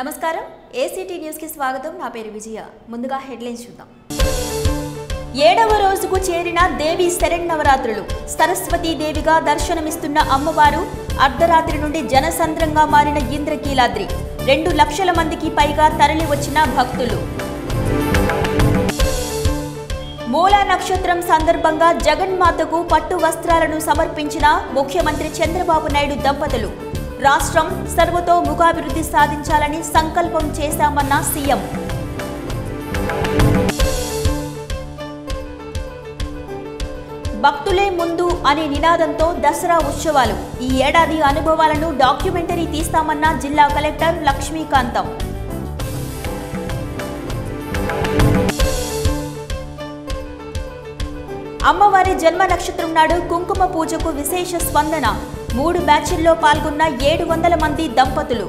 నమస్కారం ACT news కి స్వాగతం నా పేరు విజయ ముందుగా హెడ్లైన్స్ చూద్దాం 7వ రోజుకు చేరిన దేవి శరన్నవరాత్రులు సరస్వతి దేవిగా దర్శనమిస్తున్న అమ్మవారు అర్ధరాత్రి నుండి జనసంద్రంగా మారిన ఇంద్రకీలాద్రి 2 లక్షల మందికి పైగా తరలి వచ్చిన భక్తులు మూలా నక్షత్రం సందర్భంగా జగన్మాతకు పట్టు వస్త్రాలను సమర్పించిన ముఖ్యమంత్రి చంద్రబాబు నాయుడు దంపతులు రాష్ట్రం సర్వతోముఖాభివృద్ధి సాధించాలని సంకల్పం చేశామన్న సీఎం భక్తులే ముందు అనే నినాదంతో దసరా ఉత్సవాలు ఈ ఏడాది అనుభవాలను డాక్యుమెంటరీ తీస్తామన్న జిల్లా కలెక్టర్ లక్ష్మీకాంతం అమ్మవారి జన్మ నక్షత్రం నాడు కుంకుమ పూజకు విశేష స్పందన 3 బ్యాచ్ల్లో పాల్గొన్న 700 మంది దంపతులు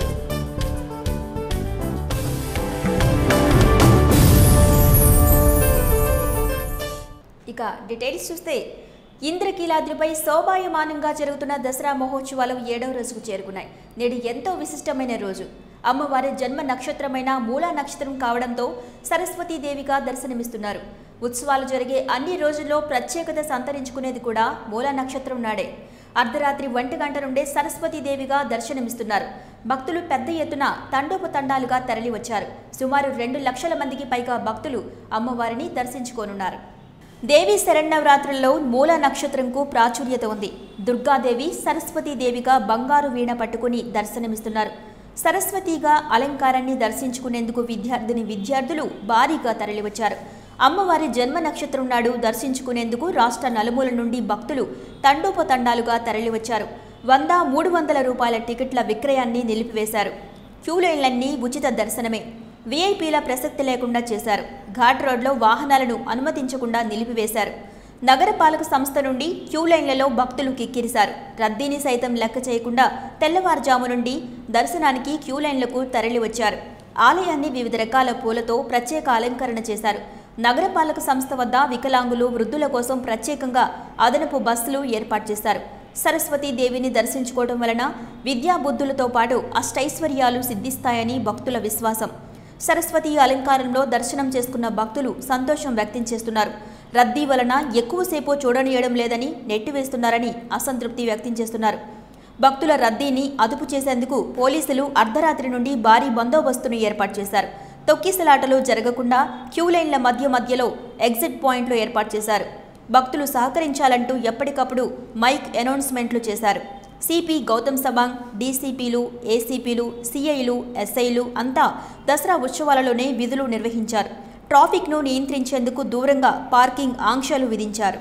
ఇక డీటెయిల్స్ చూస్తే ఇంద్రకీలాద్రిపై శోభాయమానంగా జరుగుతున్న దసరా మహోత్సవాలు 7వ రోజుకు చేరుకున్నాయి. నేడు ఎంతో విశిష్టమైన రోజు. అమ్మవారి జన్మ నక్షత్రమైన మూలా నక్షత్రం కావడంతో సరస్వతీదేవిగా దర్శనమిస్తున్నారు. ఉత్సవాలు జరిగే అన్ని రోజుల్లో ప్రత్యేకత సంతరించుకునేది కూడా మూలా నక్షత్రం నాడే. అర్ధరాత్రి 1 గంట నుండే సరస్వతీదేవిగా దర్శనమిస్తున్నారు. భక్తులు పెద్ద ఎత్తున తండోపతండాలుగా తరలి వచ్చారు. సుమారు 2 లక్షల మందికి పైగా భక్తులు అమ్మవారిని దర్శించుకోనున్నారు. దేవి శరన్నవరాత్రుల్లో మూలా నక్షత్రంకు ప్రాచుర్యత ఉంది. దుర్గాదేవి సరస్వతీదేవిగా బంగారు వీణ పట్టుకుని దర్శనమిస్తున్నారు. సరస్వతిగా అలంకారాన్ని దర్శించుకునేందుకు విద్యార్థులు భారీగా తరలివచ్చారు. అమ్మవారి జన్మ నక్షత్రం నాడు దర్శించుకునేందుకు రాష్ట్ర నలుమూల నుండి భక్తులు తండోపతండాలుగా తరలివచ్చారు. 100-300 రూపాయల టికెట్ల విక్రయాన్ని నిలిపివేశారు. క్యూలైన్లన్నీ ఉచిత దర్శనమే. వీఐపీల ప్రసక్తి లేకుండా చేశారు. ఘాట్ రోడ్లో వాహనాలను అనుమతించకుండా నిలిపివేశారు. నగరపాలక సంస్థ నుండి క్యూలైన్లలో భక్తులు కిక్కిరిశారు. రద్దీని సైతం లెక్క చేయకుండా తెల్లవారుజాము నుండి దర్శనానికి క్యూలైన్లకు తరలివచ్చారు. ఆలయాన్ని వివిధ రకాల పూలతో ప్రత్యేక అలంకరణ చేశారు. నగరపాలక సంస్థ వద్ద వికలాంగులు వృద్ధుల కోసం ప్రత్యేకంగా అదనపు బస్సులు ఏర్పాటు చేశారు. సరస్వతీదేవిని దర్శించుకోవడం వలన విద్యాబుద్ధులతో పాటు అష్టైశ్వర్యాలు సిద్ధిస్తాయని భక్తుల విశ్వాసం. సరస్వతి అలంకారంలో దర్శనం చేసుకున్న భక్తులు సంతోషం వ్యక్తం చేస్తున్నారు. రద్దీ వలన ఎక్కువసేపు చూడనీయడం లేదని నెట్టివేస్తున్నారని అసంతృప్తి వ్యక్తం చేస్తున్నారు. భక్తుల రద్దీని అదుపు చేసేందుకు పోలీసులు అర్ధరాత్రి నుండి భారీ బందోబస్తును ఏర్పాటు చేశారు. తొక్కిసలాటలు జరగకుండా క్యూలైన్ల మధ్యలో ఎగ్జిట్ పాయింట్లు ఏర్పాటు చేశారు. భక్తులు సహకరించాలంటూ ఎప్పటికప్పుడు మైక్ అనౌన్స్మెంట్లు చేశారు. సిపి గౌతమ్ సవాంగ్, డీసీపీలు, ఏసీపీలు, సిఐలు, ఎస్ఐలు అంతా దసరా ఉత్సవాలలోనే విధులు నిర్వహించారు. ట్రాఫిక్ను నియంత్రించేందుకు దూరంగా పార్కింగ్ ఆంక్షలు విధించారు.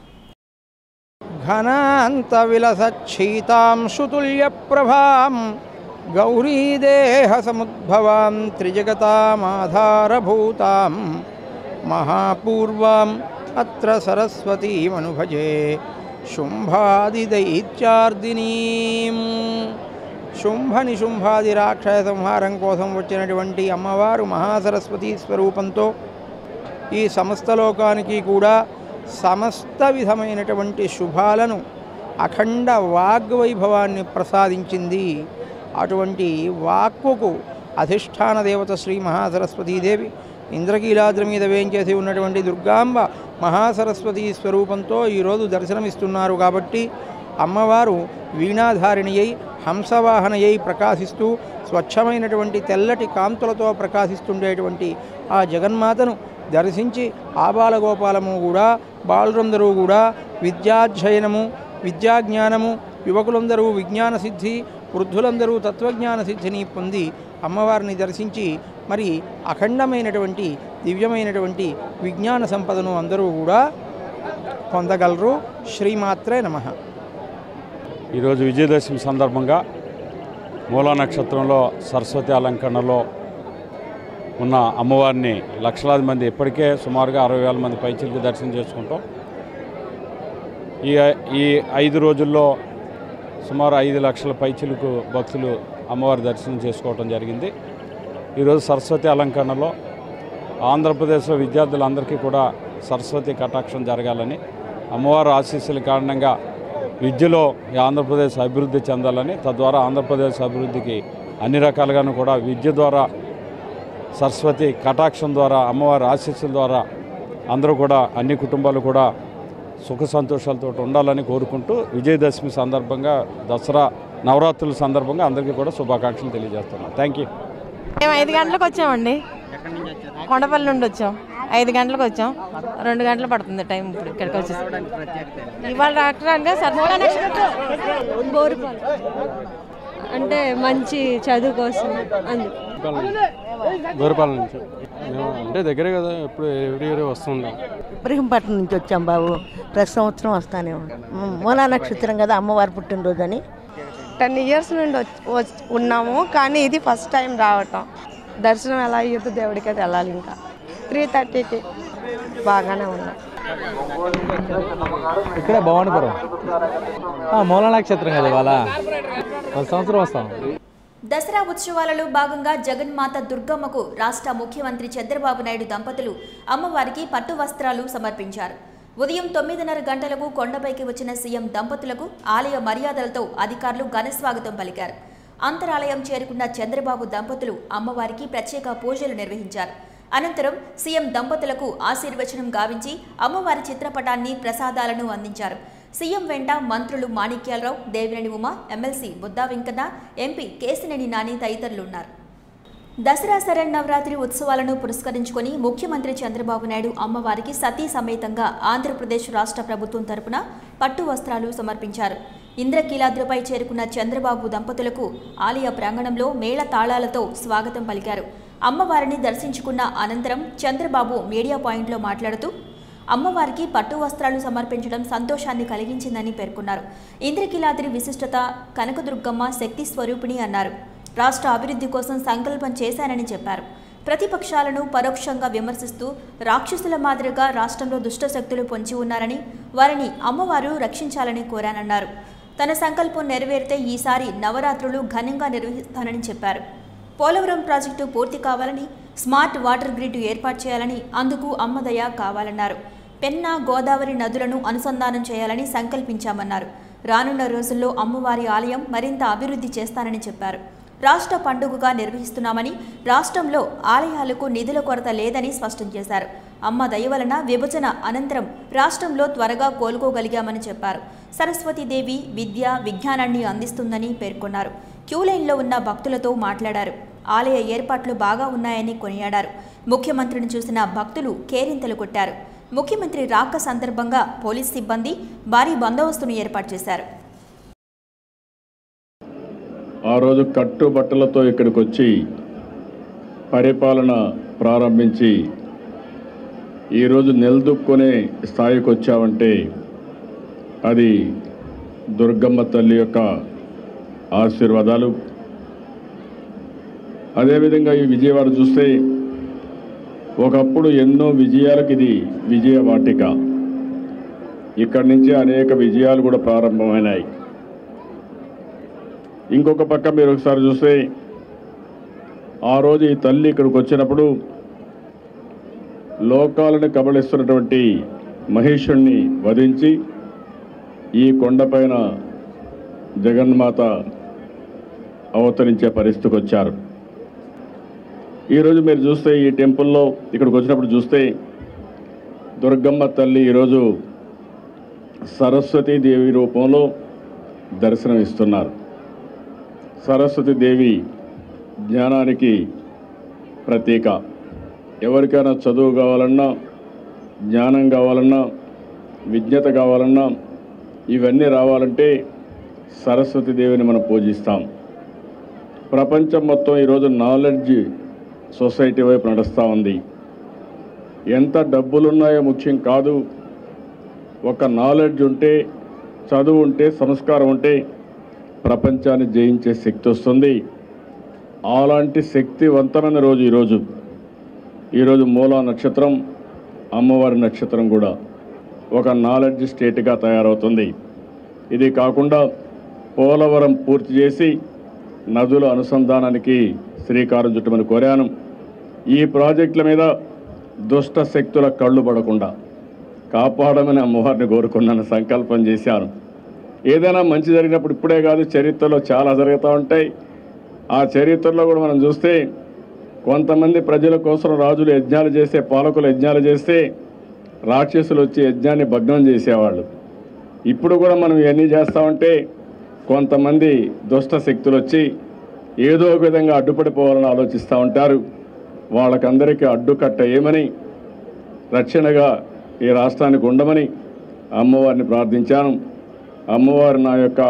ఘనాంత విలసచ్చీతాం సుతుల్య ప్రభాం గౌరీదేహ సముద్భవాం త్రిజగతామాధారభూతాం మహాపూర్వాం అత్ర సరస్వతీమనుభజే శుంభాదిదైత్యార్దినీం. శుంభ నిశుంభాది రాక్షస సంహారం కోసం వచ్చినటువంటి అమ్మవారు మహాసరస్వతీ స్వరూపంతో ఈ సమస్త లోకానికి కూడా సమస్త విధమైనటువంటి శుభాలను అఖండ వాగ్వైభవాన్ని ప్రసాదించింది. అటువంటి వాక్కుకు అధిష్టాన దేవత శ్రీ మహాసరస్వతీదేవి ఇంద్రకీలాద్రి మీద వేంచేసి ఉన్నటువంటి దుర్గాంబ మహాసరస్వతీ స్వరూపంతో ఈరోజు దర్శనమిస్తున్నారు. కాబట్టి అమ్మవారు వీణాధారిణి అయి హంసవాహనయ్యి ప్రకాశిస్తూ స్వచ్ఛమైనటువంటి తెల్లటి కాంతులతో ప్రకాశిస్తుండేటువంటి ఆ జగన్మాతను దర్శించి ఆబాలగోపాలము కూడా బాలురందరూ కూడా విద్యాధ్యయనము విద్యాజ్ఞానము యువకులందరూ విజ్ఞాన సిద్ధి వృద్ధులందరూ తత్వజ్ఞాన సిద్ధిని పొంది అమ్మవారిని దర్శించి మరి అఖండమైనటువంటి దివ్యమైనటువంటి విజ్ఞాన సంపదను అందరూ కూడా పొందగలరు. శ్రీమాత్రే నమః. ఈరోజు విజయదశమి సందర్భంగా మూలా నక్షత్రంలో సరస్వతి అలంకరణలో ఉన్న అమ్మవారిని లక్షలాది మంది ఇప్పటికే సుమారుగా 60,000 మంది పైచిలకు దర్శనం చేసుకుంటాం. ఈ 5 రోజుల్లో సుమారు 5 లక్షల పైచిలకు భక్తులు అమ్మవారి దర్శనం చేసుకోవడం జరిగింది. ఈరోజు సరస్వతి అలంకరణలో ఆంధ్రప్రదేశ్లో విద్యార్థులందరికీ కూడా సరస్వతి కటాక్షం జరగాలని అమ్మవారి ఆశీస్సుల కారణంగా విద్యలో ఆంధ్రప్రదేశ్ అభివృద్ధి చెందాలని తద్వారా ఆంధ్రప్రదేశ్ అభివృద్ధికి అన్ని రకాలుగాను కూడా విద్య ద్వారా సరస్వతి కటాక్షం ద్వారా అమ్మవారి ఆశీస్సుల ద్వారా అందరూ కూడా అన్ని కుటుంబాలు కూడా సుఖ సంతోషాలతో ఉండాలని కోరుకుంటూ విజయదశమి సందర్భంగా దసరా నవరాత్రుల సందర్భంగా అందరికీ కూడా శుభాకాంక్షలు తెలియజేస్తున్నాం. Thank you. మేము 5 గంటలకు వచ్చామండి. కొండపల్లి నుండి వచ్చాం. 5 గంటలకు వచ్చాం. 2 గంటలు పడుతుంది టైం ఇప్పుడు ఇక్కడికి వచ్చేసి. ఇవాళ రావడానికి అంటే మంచి చదువు కోసం దూరపాలెం నుంచి అంటే దగ్గరే కదా, ఎప్పుడు ఎవ్రీ ఇయర్ వస్తుంటాం. ఇబ్రహీంపట్నం నుంచి వచ్చాం బాబు. ప్రతి సంవత్సరం వస్తానే మూలా నక్షత్రం కదా, అమ్మవారి పుట్టినరోజు అని. 10 ఇయర్స్ నుండి ఉన్నాము, కానీ ఇది ఫస్ట్ టైం రావటం. దర్శనం ఎలా అయ్యేదో దేవుడికి వెళ్ళాలి. ఇంకా 3:30కి బాగానే ఉన్నాం. ఇక్కడ భవానీపురం మూలా నక్షత్రం కదా, ఇవాళ ప్రతి సంవత్సరం వస్తాం. దసరా ఉత్సవాలలో భాగంగా జగన్మాత దుర్గమ్మకు రాష్ట్ర ముఖ్యమంత్రి చంద్రబాబు నాయుడు దంపతులు అమ్మవారికి పట్టు వస్త్రాలు సమర్పించారు. ఉదయం 9:30 గంటలకు కొండపైకి వచ్చిన సీఎం దంపతులకు ఆలయ మర్యాదలతో అధికారులు ఘనస్వాగతం పలికారు. అంతరాలయం చేరుకున్న చంద్రబాబు దంపతులు అమ్మవారికి ప్రత్యేక పూజలు నిర్వహించారు. అనంతరం సీఎం దంపతులకు ఆశీర్వచనం గావించి అమ్మవారి చిత్రపటాన్ని ప్రసాదాలను అందించారు. సీఎం వెంట మంత్రులు మాణిక్యాలరావు, దేవినేని ఉమ, ఎమ్మెల్సీ బుద్దా వెంకన్న, ఎంపీ కేసినేని నాని తదితరులున్నారు. దసరా శరన్నవరాత్రి ఉత్సవాలను పురస్కరించుకొని ముఖ్యమంత్రి చంద్రబాబు నాయుడు అమ్మవారికి సతీ సమేతంగా ఆంధ్రప్రదేశ్ రాష్ట్ర ప్రభుత్వం తరపున పట్టు వస్త్రాలు సమర్పించారు. ఇంద్రకీలాద్రిపై చేరుకున్న చంద్రబాబు దంపతులకు ఆలయ ప్రాంగణంలో మేళ తాళాలతో స్వాగతం పలికారు. అమ్మవారిని దర్శించుకున్న అనంతరం చంద్రబాబు మీడియా పాయింట్లో మాట్లాడుతూ అమ్మవారికి పట్టు వస్త్రాలు సమర్పించడం సంతోషాన్ని కలిగించిందని పేర్కొన్నారు. ఇంద్రకీలాద్రి విశిష్టత, కనకదుర్గమ్మ శక్తి స్వరూపిణి అన్నారు. రాష్ట్ర అభివృద్ధి కోసం సంకల్పం చేశానని చెప్పారు. ప్రతిపక్షాలను పరోక్షంగా విమర్శిస్తూ రాక్షసుల మాదిరిగా రాష్ట్రంలో దుష్టశక్తులు పొంచి ఉన్నారని, వారిని అమ్మవారు రక్షించాలని కోరానన్నారు. తన సంకల్పం నెరవేరితే ఈసారి నవరాత్రులు ఘనంగా నిర్వహిస్తానని చెప్పారు. పోలవరం ప్రాజెక్టు పూర్తి కావాలని, స్మార్ట్ వాటర్ గ్రిడ్ ఏర్పాటు చేయాలని, అందుకు అమ్మదయ కావాలన్నారు. పెన్నా, గోదావరి నదులను అనుసంధానం చేయాలని సంకల్పించామన్నారు. రానున్న రోజుల్లో అమ్మవారి ఆలయం మరింత అభివృద్ధి చేస్తానని చెప్పారు. రాష్ట్ర పండుగగా నిర్వహిస్తున్నామని, రాష్ట్రంలో ఆలయాలకు నిధుల కొరత లేదని స్పష్టం చేశారు. అమ్మ దయ వలన విభజన అనంతరం రాష్ట్రంలో త్వరగా కోలుకోగలిగామని చెప్పారు. సరస్వతీదేవి విద్య, విజ్ఞానాన్ని అందిస్తుందని పేర్కొన్నారు. క్యూలైన్లో ఉన్న భక్తులతో మాట్లాడారు. ఆలయ ఏర్పాట్లు బాగా ఉన్నాయని కొనియాడారు. ముఖ్యమంత్రిని చూసిన భక్తులు కేరింతలు కొట్టారు. ముఖ్యమంత్రి రాక సందర్భంగా పోలీస్ సిబ్బంది భారీ బందోబస్తును ఏర్పాటు చేశారు. ఆ రోజు కట్టుబట్టలతో ఇక్కడికి వచ్చి పరిపాలన ప్రారంభించి ఈరోజు నిలదొక్కునే స్థాయికి వచ్చామంటే అది దుర్గమ్మ తల్లి యొక్క ఆశీర్వాదాలు. అదేవిధంగా ఈ విజయవాడ చూస్తే ఒకప్పుడు ఎన్నో విజయాలకు ఇది విజయవాటిక. ఇక్కడి నుంచి అనేక విజయాలు కూడా ప్రారంభమైనాయి. ఇంకొక పక్క మీరు ఒకసారి చూస్తే ఆ రోజు ఈ తల్లి ఇక్కడికి వచ్చినప్పుడు లోకాలను కబళిస్తున్నటువంటి మహిషుణ్ణి వధించి ఈ కొండపైన జగన్మాత అవతరించే పరిస్థితికి వచ్చారు. ఈరోజు మీరు చూస్తే ఈ టెంపుల్లో ఇక్కడికి వచ్చినప్పుడు చూస్తే దుర్గమ్మ తల్లి ఈరోజు సరస్వతీదేవి రూపంలో దర్శనం ఇస్తున్నారు. సరస్వతీదేవి జ్ఞానానికి ప్రతీక. ఎవరికైనా చదువు కావాలన్నా, జ్ఞానం కావాలన్నా, విజ్ఞత కావాలన్నా, ఇవన్నీ రావాలంటే సరస్వతీదేవిని మనం పూజిస్తాం. ప్రపంచం మొత్తం ఈరోజు నాలెడ్జ్ సొసైటీ వైపు నడుస్తూ ఉంది. ఎంత డబ్బులున్నాయో ముఖ్యం కాదు, ఒక నాలెడ్జ్ ఉంటే, చదువు ఉంటే, సంస్కారం ఉంటే ప్రపంచాన్ని జయించే శక్తి వస్తుంది. అలాంటి శక్తివంతమైన రోజు ఈరోజు మూలా నక్షత్రం, అమ్మవారి నక్షత్రం కూడా ఒక నాలెడ్జ్ స్టేట్గా తయారవుతుంది. ఇది కాకుండా పోలవరం పూర్తి చేసి నదుల అనుసంధానానికి శ్రీకారం చుట్టమని కోరాను. ఈ ప్రాజెక్టుల మీద దుష్ట శక్తుల కళ్ళు పడకుండా కాపాడమని అమ్మవారిని కోరుకున్నాను, సంకల్పం చేశాను. ఏదైనా మంచి జరిగినప్పుడు ఇప్పుడే కాదు, చరిత్రలో చాలా జరుగుతూ ఉంటాయి. ఆ చరిత్రలో కూడా మనం చూస్తే కొంతమంది ప్రజల కోసం రాజులు యజ్ఞాలు చేస్తే, పాలకులు యజ్ఞాలు చేస్తే రాక్షసులు వచ్చి యజ్ఞాన్ని భగ్నం చేసేవాళ్ళు. ఇప్పుడు కూడా మనం ఇవన్నీ చేస్తామంటే కొంతమంది దుష్ట శక్తులు వచ్చి ఏదో ఒక విధంగా అడ్డుపడిపోవాలని ఆలోచిస్తూ ఉంటారు. వాళ్ళకందరికీ అడ్డుకట్ట ఏమని, రక్షణగా ఈ రాష్ట్రానికి ఉండమని అమ్మవారిని ప్రార్థించాను. అమ్మవారు నా యొక్క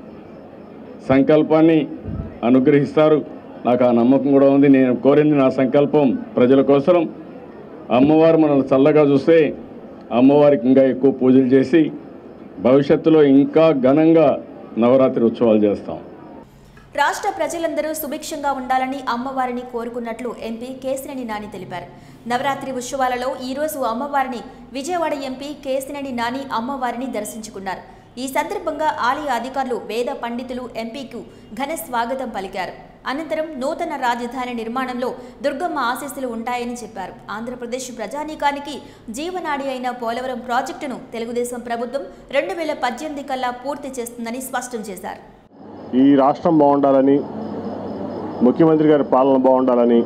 సంకల్పాన్ని అనుగ్రహిస్తారు. నాకు ఆ నమ్మకం కూడా ఉంది. నేను కోరింది, నా సంకల్పం ప్రజల కోసం. అమ్మవారు మనల్ని చల్లగా చూస్తే అమ్మవారికి ఇంకా ఎక్కువ పూజలు చేసి భవిష్యత్తులో ఇంకా ఘనంగా నవరాత్రి ఉత్సవాలు చేస్తాం. రాష్ట్ర ప్రజలందరూ సుభిక్షంగా ఉండాలని అమ్మవారిని కోరుకున్నట్లు ఎంపీ కేశినేని నాని తెలిపారు. నవరాత్రి ఉత్సవాలలో ఈరోజు అమ్మవారిని విజయవాడ ఎంపీ కేశినేని నాని అమ్మవారిని దర్శించుకున్నారు. ఈ సందర్భంగా ఆలయ అధికారులు, వేద పండితులు ఎంపీకు ఘన స్వాగతం పలికారు. అనంతరం నూతన రాజధాని నిర్మాణంలో దుర్గమ్మ ఆశీస్సులు ఉంటాయని చెప్పారు. ఆంధ్రప్రదేశ్ ప్రజానీకానికి జీవనాడి అయిన పోలవరం ప్రాజెక్టును తెలుగుదేశం ప్రభుత్వం 2018 కల్లా పూర్తి చేస్తుందని స్పష్టం చేశారు. ఈ రాష్ట్రం బాగుండాలని, ముఖ్యమంత్రి గారి పాలన బాగుండాలని,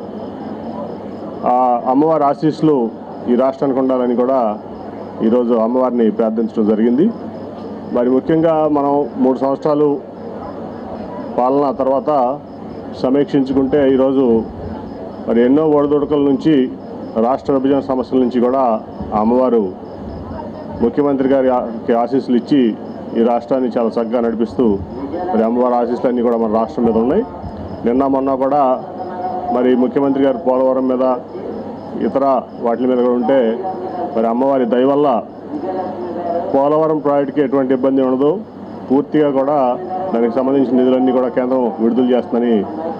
అమ్మవారి ఆశీస్సులు ఈ రాష్ట్రానికి ఉండాలని కూడా ఈరోజు అమ్మవారిని ప్రార్థించడం జరిగింది. మరి ముఖ్యంగా మనం 3 సంవత్సరాలు పాలన తర్వాత సమీక్షించుకుంటే ఈరోజు మరి ఎన్నో ఒడిదుడుకుల నుంచి, రాష్ట్ర విభజన సమస్యల నుంచి కూడా అమ్మవారు ముఖ్యమంత్రి గారికి ఆశీస్సులు ఇచ్చి ఈ రాష్ట్రాన్ని చాలా చక్కగా నడిపిస్తూ మరి అమ్మవారి ఆశీస్సులన్నీ కూడా మన రాష్ట్రం మీద ఉన్నాయి. నిన్న మొన్న కూడా మరి ముఖ్యమంత్రి గారు పోలవరం మీద, ఇతర వాటి మీద కూడా ఉంటే మరి అమ్మవారి దయ వల్ల పోలవరం ప్రాజెక్టుకి ఎటువంటి ఇబ్బంది ఉండదు. పూర్తిగా కూడా దానికి సంబంధించిన నిధులన్నీ కూడా కేంద్రం విడుదల చేస్తుందని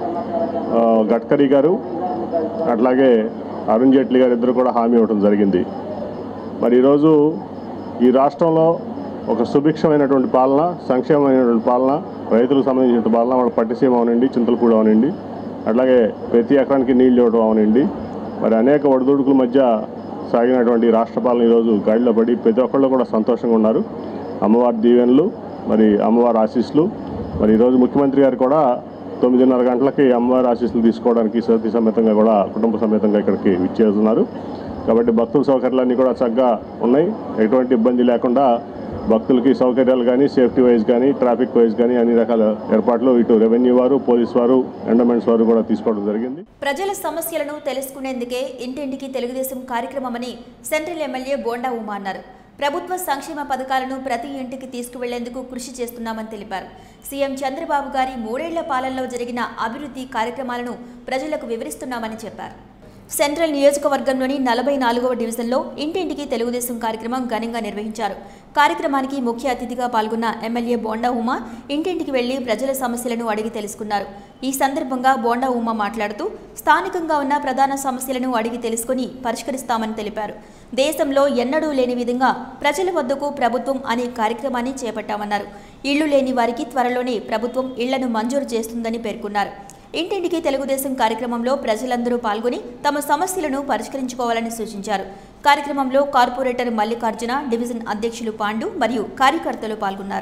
గడ్కరీ గారు అట్లాగే అరుణ్ జైట్లీ గారు ఇద్దరు కూడా హామీ ఇవ్వడం జరిగింది. మరి ఈరోజు ఈ రాష్ట్రంలో ఒక సుభిక్షమైనటువంటి పాలన, సంక్షేమమైనటువంటి పాలన, రైతులకు సంబంధించిన పాలన, వాళ్ళ పట్టిసీమ అవనండి, చింతలపూడి అవనండి, అట్లాగే ప్రతి ఎకరానికి నీళ్ళు ఇవ్వడం అవనండి, మరి అనేక ఒడిదుడుకుల మధ్య సాగినటువంటి రాష్ట్ర పాలన ఈరోజు గాడిలో పడి ప్రతి ఒక్కళ్ళు కూడా సంతోషంగా ఉన్నారు. అమ్మవారి దీవెనలు, మరి అమ్మవారి ఆశీస్సులు. మరి ఈరోజు ముఖ్యమంత్రి గారు కూడా 9:30 గంటలకి అమ్మవారి ఆశీస్సులు తీసుకోవడానికి సతీ సమేతంగా కూడా కుటుంబ సమేతంగా ఇక్కడికి విచ్చేస్తున్నారు. కాబట్టి భక్తుల సౌకర్యాలన్నీ కూడా చక్కగా ఉన్నాయి. ఎటువంటి ఇబ్బంది లేకుండా భక్తులకి సౌకర్యాలు కానీ, సేఫ్టీ వైజ్ కానీ, ట్రాఫిక్ వైజ్ కానీ అన్ని రకాల ఏర్పాట్లు ఇటు రెవెన్యూ వారు, పోలీసు వారు, ఎండోమెంట్స్ వారు కూడా తీసుకోవడం జరిగింది. ప్రజల సమస్యలను తెలుసుకునేందుకే ఇంటింటికి తెలుగుదేశం కార్యక్రమమని సెంట్రల్ ఎమ్మెల్యే బోండా ఉమా అన్నారు. ప్రభుత్వ సంక్షేమ పథకాలను ప్రతి ఇంటికి తీసుకువెళ్లేందుకు కృషి చేస్తున్నామని తెలిపారు. సీఎం చంద్రబాబు గారి 3 ఏళ్ల పాలనలో జరిగిన అభివృద్ధి కార్యక్రమాలను ప్రజలకు వివరిస్తున్నామని చెప్పారు. సెంట్రల్ నియోజకవర్గంలోని 44వ డివిజన్లో ఇంటింటికి తెలుగుదేశం కార్యక్రమం ఘనంగా నిర్వహించారు. కార్యక్రమానికి ముఖ్య అతిథిగా పాల్గొన్న ఎమ్మెల్యే బోండా ఉమా ఇంటింటికి వెళ్లి ప్రజల సమస్యలను అడిగి తెలుసుకున్నారు. ఈ సందర్భంగా బోండా ఉమా మాట్లాడుతూ స్థానికంగా ఉన్న ప్రధాన సమస్యలను అడిగి తెలుసుకుని పరిష్కరిస్తామని తెలిపారు. దేశంలో ఎన్నడూ లేని విధంగా ప్రజల వద్దకు ప్రభుత్వం అనే కార్యక్రమాన్ని చేపట్టామన్నారు. ఇళ్లు లేని వారికి త్వరలోనే ప్రభుత్వం ఇళ్లను మంజూరు చేస్తుందని పేర్కొన్నారు. ఇంటింటికి తెలుగుదేశం కార్యక్రమంలో ప్రజలందరూ పాల్గొని తమ సమస్యలను పరిష్కరించుకోవాలని సూచించారు. కార్యక్రమంలో కార్పొరేటర్ మల్లికార్జున, డివిజన్ అధ్యక్షులు పాండు మరియు కార్యకర్తలు పాల్గొన్నారు.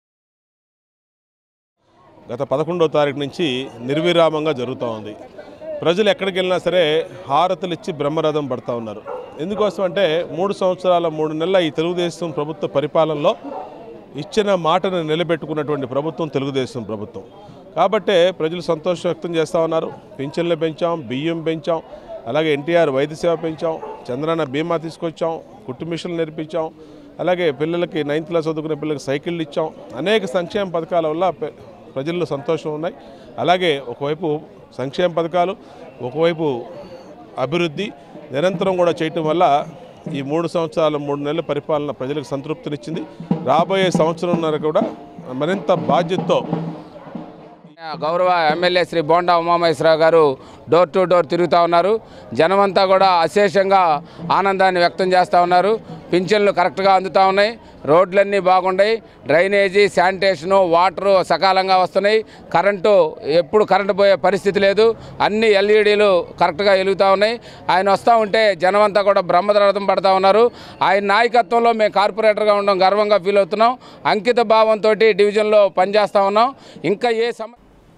గత 11వ తారీఖు నుంచి నిర్విరామంగా జరుగుతూ ఉంది. ప్రజలు ఎక్కడికి వెళ్ళినా సరే హారతులు ఇచ్చి బ్రహ్మరథం పడుతూ ఉన్నారు. ఎందుకోసం అంటే 3 సంవత్సరాల 3 నెలల ఈ తెలుగుదేశం ప్రభుత్వ పరిపాలనలో ఇచ్చిన మాటను నిలబెట్టుకున్నటువంటి ప్రభుత్వం తెలుగుదేశం ప్రభుత్వం. కాబట్టే ప్రజలు సంతోషం వ్యక్తం చేస్తూ ఉన్నారు. పింఛన్లు పెంచాం, బియ్యం పెంచాం, అలాగే ఎన్టీఆర్ వైద్య సేవ పెంచాం, చంద్రన్న బీమా తీసుకొచ్చాం, కుట్టు మిషన్లు నేర్పించాం, అలాగే పిల్లలకి 9th క్లాస్ చదువుకునే పిల్లలకి సైకిళ్ళు ఇచ్చాం. అనేక సంక్షేమ పథకాల వల్ల ప్రజల్లో సంతోషం ఉన్నాయి. అలాగే ఒకవైపు సంక్షేమ పథకాలు, ఒకవైపు అభివృద్ధి నిరంతరం కూడా చేయటం వల్ల ఈ 3 సంవత్సరాల 3 నెలల పరిపాలన ప్రజలకు సంతృప్తినిచ్చింది. రాబోయే సంవత్సరంన్నర కూడా మరింత బాధ్యతతో గౌరవ ఎమ్మెల్యే శ్రీ బోండా ఉమామహేశ్వరరావు గారు డోర్ టు డోర్ తిరుగుతూ ఉన్నారు. జనమంతా కూడా అశేషంగా ఆనందాన్ని వ్యక్తం చేస్తూ ఉన్నారు. పింఛన్లు కరెక్ట్గా అందుతూ ఉన్నాయి, రోడ్లన్నీ బాగున్నాయి, డ్రైనేజీ, శానిటేషను, వాటరు సకాలంగా వస్తున్నాయి, కరెంటు ఎప్పుడు కరెంటు పోయే పరిస్థితి లేదు, అన్ని ఎల్ఈడీలు కరెక్ట్గా వెలుగుతూ ఉన్నాయి. ఆయన వస్తూ ఉంటే జనమంతా కూడా బ్రహ్మరథం పడుతూ ఉన్నారు. ఆయన నాయకత్వంలో మేము కార్పొరేటర్గా ఉండడం గర్వంగా ఫీల్ అవుతున్నాం. అంకిత భావంతో డివిజన్లో పనిచేస్తూ ఉన్నాం. ఇంకా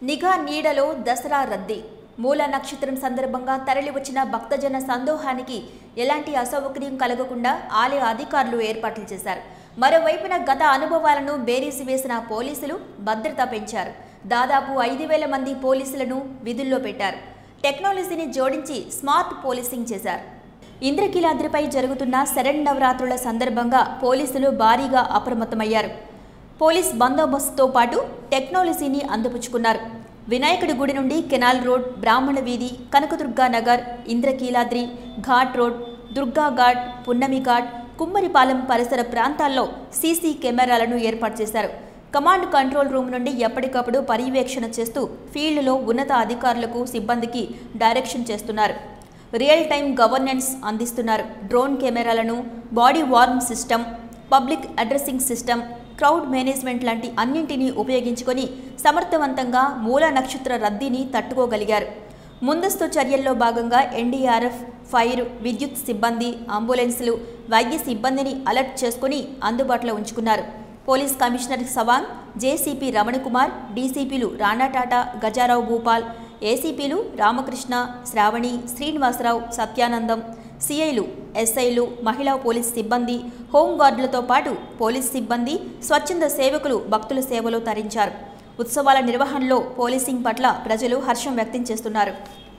నిఘా నీడలో దసరా రద్దీ. మూల నక్షత్రం సందర్భంగా తరలివచ్చిన భక్తజన సందోహానికి ఎలాంటి అసౌకర్యం కలగకుండా ఆలయ అధికారులు ఏర్పాట్లు చేశారు. మరోవైపున గత అనుభవాలను బేరీసి వేసిన పోలీసులు భద్రత పెంచారు. దాదాపు 5,000 మంది పోలీసులను విధుల్లో పెట్టారు. టెక్నాలజీని జోడించి స్మార్ట్ పోలీసింగ్ చేశారు. ఇంద్రకీలాద్రిపై జరుగుతున్న శరన్నవరాత్రుల సందర్భంగా పోలీసులు భారీగా అప్రమత్తమయ్యారు. పోలీస్ బందోబస్తుతో పాటు టెక్నాలజీని అందిపుచ్చుకున్నారు. వినాయకుడి గుడి నుండి canal road, Brahmana Veedhi, Kanakadurga Nagar, Indrakeeladri, ghat road, Durga ghat, Punnami ghat, Kummaripalem పరిసర ప్రాంతాల్లో సీసీ కెమెరాలను ఏర్పాటు చేశారు. కమాండ్ కంట్రోల్ రూమ్ నుండి ఎప్పటికప్పుడు పర్యవేక్షణ చేస్తూ ఫీల్డ్లో ఉన్నత అధికారులకు, సిబ్బందికి డైరెక్షన్ చేస్తున్నారు. రియల్ టైం గవర్నెన్స్ అందిస్తున్నారు. డ్రోన్ కెమెరాలను, body warm system, public addressing system, crowd management లాంటి అన్నింటినీ ఉపయోగించుకొని సమర్థవంతంగా మూల నక్షత్ర రద్దీని తట్టుకోగలిగారు. ముందస్తు చర్యల్లో భాగంగా ఎన్డీఆర్ఎఫ్, ఫైర్, విద్యుత్ సిబ్బంది, అంబులెన్సులు, వైద్య సిబ్బందిని అలర్ట్ చేసుకుని అందుబాటులో ఉంచుకున్నారు. Police commissioner Sawang, JCP Ramanakumar, డీసీపీలు రాణా టాటా, గజారావు భూపాల్, ఏసీపీలు రామకృష్ణ, శ్రావణి, శ్రీనివాసరావు, సత్యానందం, సిఐలు, ఎస్ఐలు, మహిళా పోలీస్ సిబ్బంది, హోంగార్డులతో పాటు పోలీస్ సిబ్బంది, స్వచ్ఛంద సేవకులు భక్తుల సేవలో తరించారు. ఉత్సవాల నిర్వహణలో పోలీసింగ్ పట్ల ప్రజలు హర్షం వ్యక్తం చేస్తున్నారు.